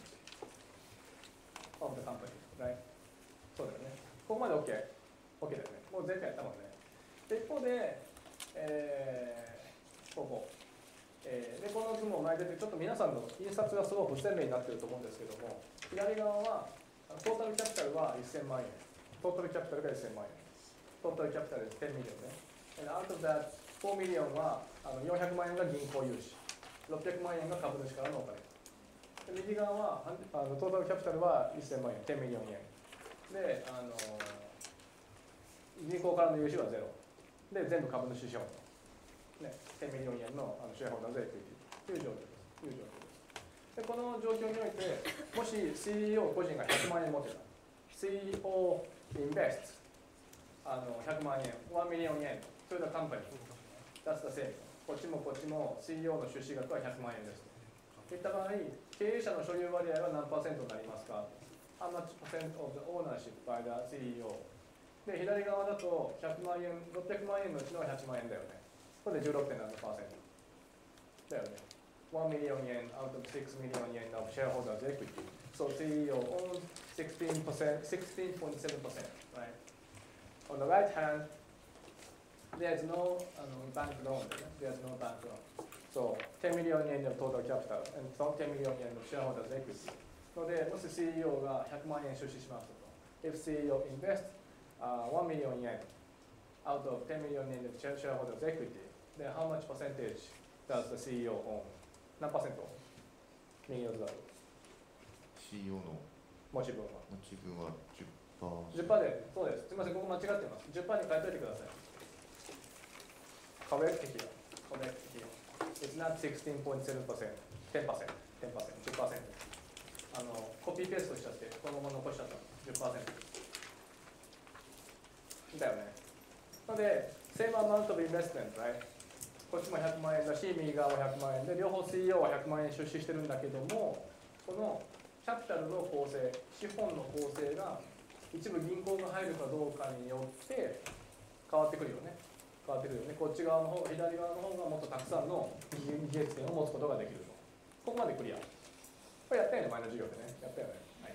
of the company, right? そうだよね。ここまで OK? OK だよね。もう前回やったもんね。で、一方で、えー、ここ。えー、で、この図も前出て、ちょっと皆さんの印刷がすごく不鮮明になっていると思うんですけども、左側は、トータルキャピタルはせんまん円。トータルキャピタルがせんまん円。トータルキャピタルじゅうミリオンね。And out of thatよんミリオンはあのよんひゃくまん円が銀行融資。ろっぴゃくまん円が株主からのお金。で右側はあのトータルキャピタルはせんまん円、じゅうミリオン円。で、あの銀行からの融資はゼロ。で、全部株主資本。ね、じゅうミリオン円のあのシェアホルダーズエクイティという状況です。いう状況です。でこの状況において、もし シーイーオー 個人がひゃくまん円持ってた、シーイーオー invest あのひゃくまん円、いちミリオン円、それではカンパニー、that's the same。こっちもこっちも シーイーオー の出資額はひゃくまん円です。といった場合、経営者の所有割合は何パーセントになりますか ?How much percent of the ownership by the シーイーオー? で、左側だとひゃくまん円、ろっぴゃくまん円のうちのひゃくまん円だよね。これで じゅうろくてんななパーセント だよね。one million yen out of six million yen of shareholders' equity. So C E O owns sixteen percent, sixteen point seven percent, right? On the right hand, there's no um, bank loan. There's no bank loan. So ten million yen of total capital and ten million yen of shareholders' equity. ので、もし シーイーオー がひゃくまん円出資しますと。If シーイーオー invests uh, one million yen out of ten million yen of shareholders' equity, then how much percentage does the シーイーオー own?何パーセント右の図だとシーイーオー の持ち分は持ち分は じゅっパーセント。 じゅっパーセント で、そうです。すみません、ここ間違ってます。じゅっパーセント に変えといてください。Correct here. Correct here. It's not sixteen point seven percent. ten percent. ten percent. じゅっパーセント。あの、コピーペーストしちゃって、このまま残しちゃった。じゅっパーセント。だよね。なので、same amount of investment, right? こっちもひゃくまん円だし、右側もひゃくまん円で、両方 シーイーオー はひゃくまん円出資してるんだけども、このキャピタルの構成、資本の構成が一部銀行が入るかどうかによって変わってくるよね。変わってくるよね。こっち側の方、左側の方がもっとたくさんの利益点を持つことができると。ここまでクリア。これやったよね、前の授業でね。やったよね。はい、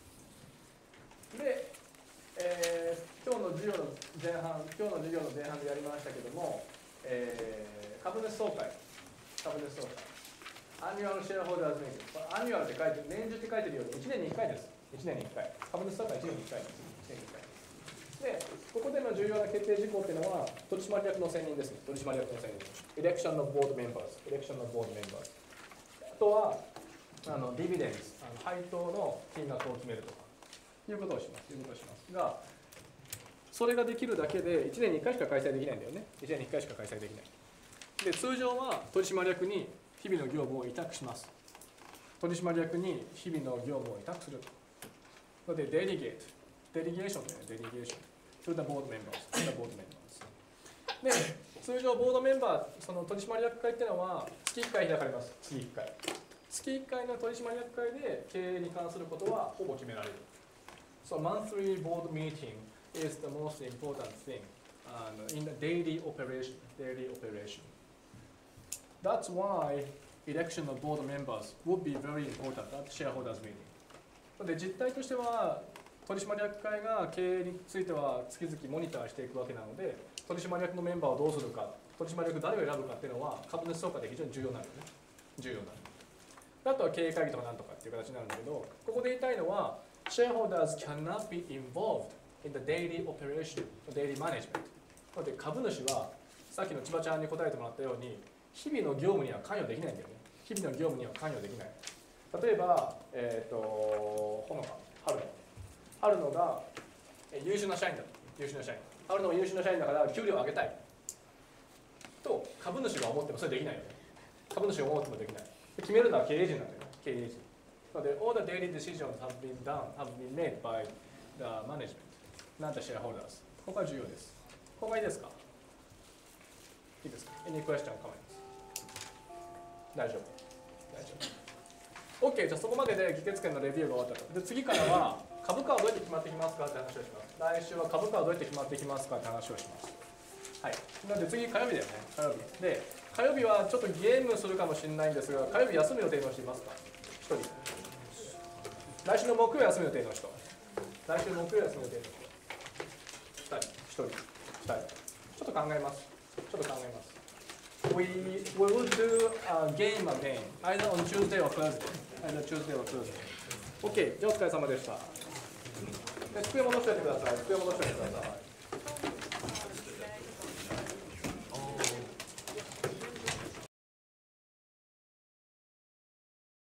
で、えー、今日の授業の前半、今日の授業の前半でやりましたけども、えー、株主総会。株主総会。アニュアルシェアホルダーズミーティング。アニュアルって書いて、年次って書いてるように、いちねんにいっかいです。いちねんにいっかい。株主総会いちねんにいっかいです。いちねんにいっかい。で、ここでの重要な決定事項っていうのは、取締役の選任ですね。取締役の選任。Election of board members。Election of board members。あとは、あのディビデンス、あの配当の金額を決めるとか、いうことをします。いうことをしますが、それができるだけで、いちねんにいっかいしか開催できないんだよね。いちねんにいっかいしか開催できない。で、通常は取締役に日々の業務を委託します。取締役に日々の業務を委託する。ので、デリゲート。デリゲーションだよね、デリゲーション。to the board members. to the board members. で、通常ボードメンバー、その取締役会っていうのは月いっかい開かれます。月いっかい。月いっかいの取締役会で経営に関することはほぼ決められる。So monthly board meeting is the most important thing um, in the daily operation. Daily operation. That's why election of board members would be very important at shareholders meeting. で、実態としては取締役会が経営については月々モニターしていくわけなので、取締役のメンバーをどうするか、取締役誰を選ぶかっていうのは株主総会で非常に重要になるよね。重要になる。あとは経営会議とかなんとかっていう形になるんだけど、ここで言いたいのは、shareholders cannot be involved in the daily operation, daily management。なので株主はさっきの千葉ちゃんに答えてもらったように、日々の業務には関与できないんだよね。日々の業務には関与できない。例えば、えっ、ー、と、ほのか、春野。春野が優秀な社員だ。優秀な社員。春野は優秀な社員だから給料を上げたい。と株主が思ってもそれできないよね。株主が思ってもできない。決めるのは経営陣なんだよね。経営陣。なので、all the daily decisions have been done, have been made by the management, not the shareholders. ここが重要です。ここがいいですか？いいですか？ Any question, comments? 大丈夫。大丈夫。OK、じゃあそこまでで議決権のレビューが終わったと。で、次からは株価はどうやって決まってきますかって話をします。来週は株価はどうやって決まってきますかって話をします。はい。なので次火曜日だよね。火曜日。で、火曜日はちょっとゲームするかもしれないんですが、火曜日休む予定の人いますか？ひとり。来週の木曜休む予定の人。来週の木曜休む予定の人。ふたり。ひとり。ふたり。ちょっと考えます。ちょっと考えます。We, we will do a game again, either on Tuesday or Thursday. Either Tuesday or Thursday. OK、じゃあお疲れ様でした。机戻しておいてください。机戻しておいてください。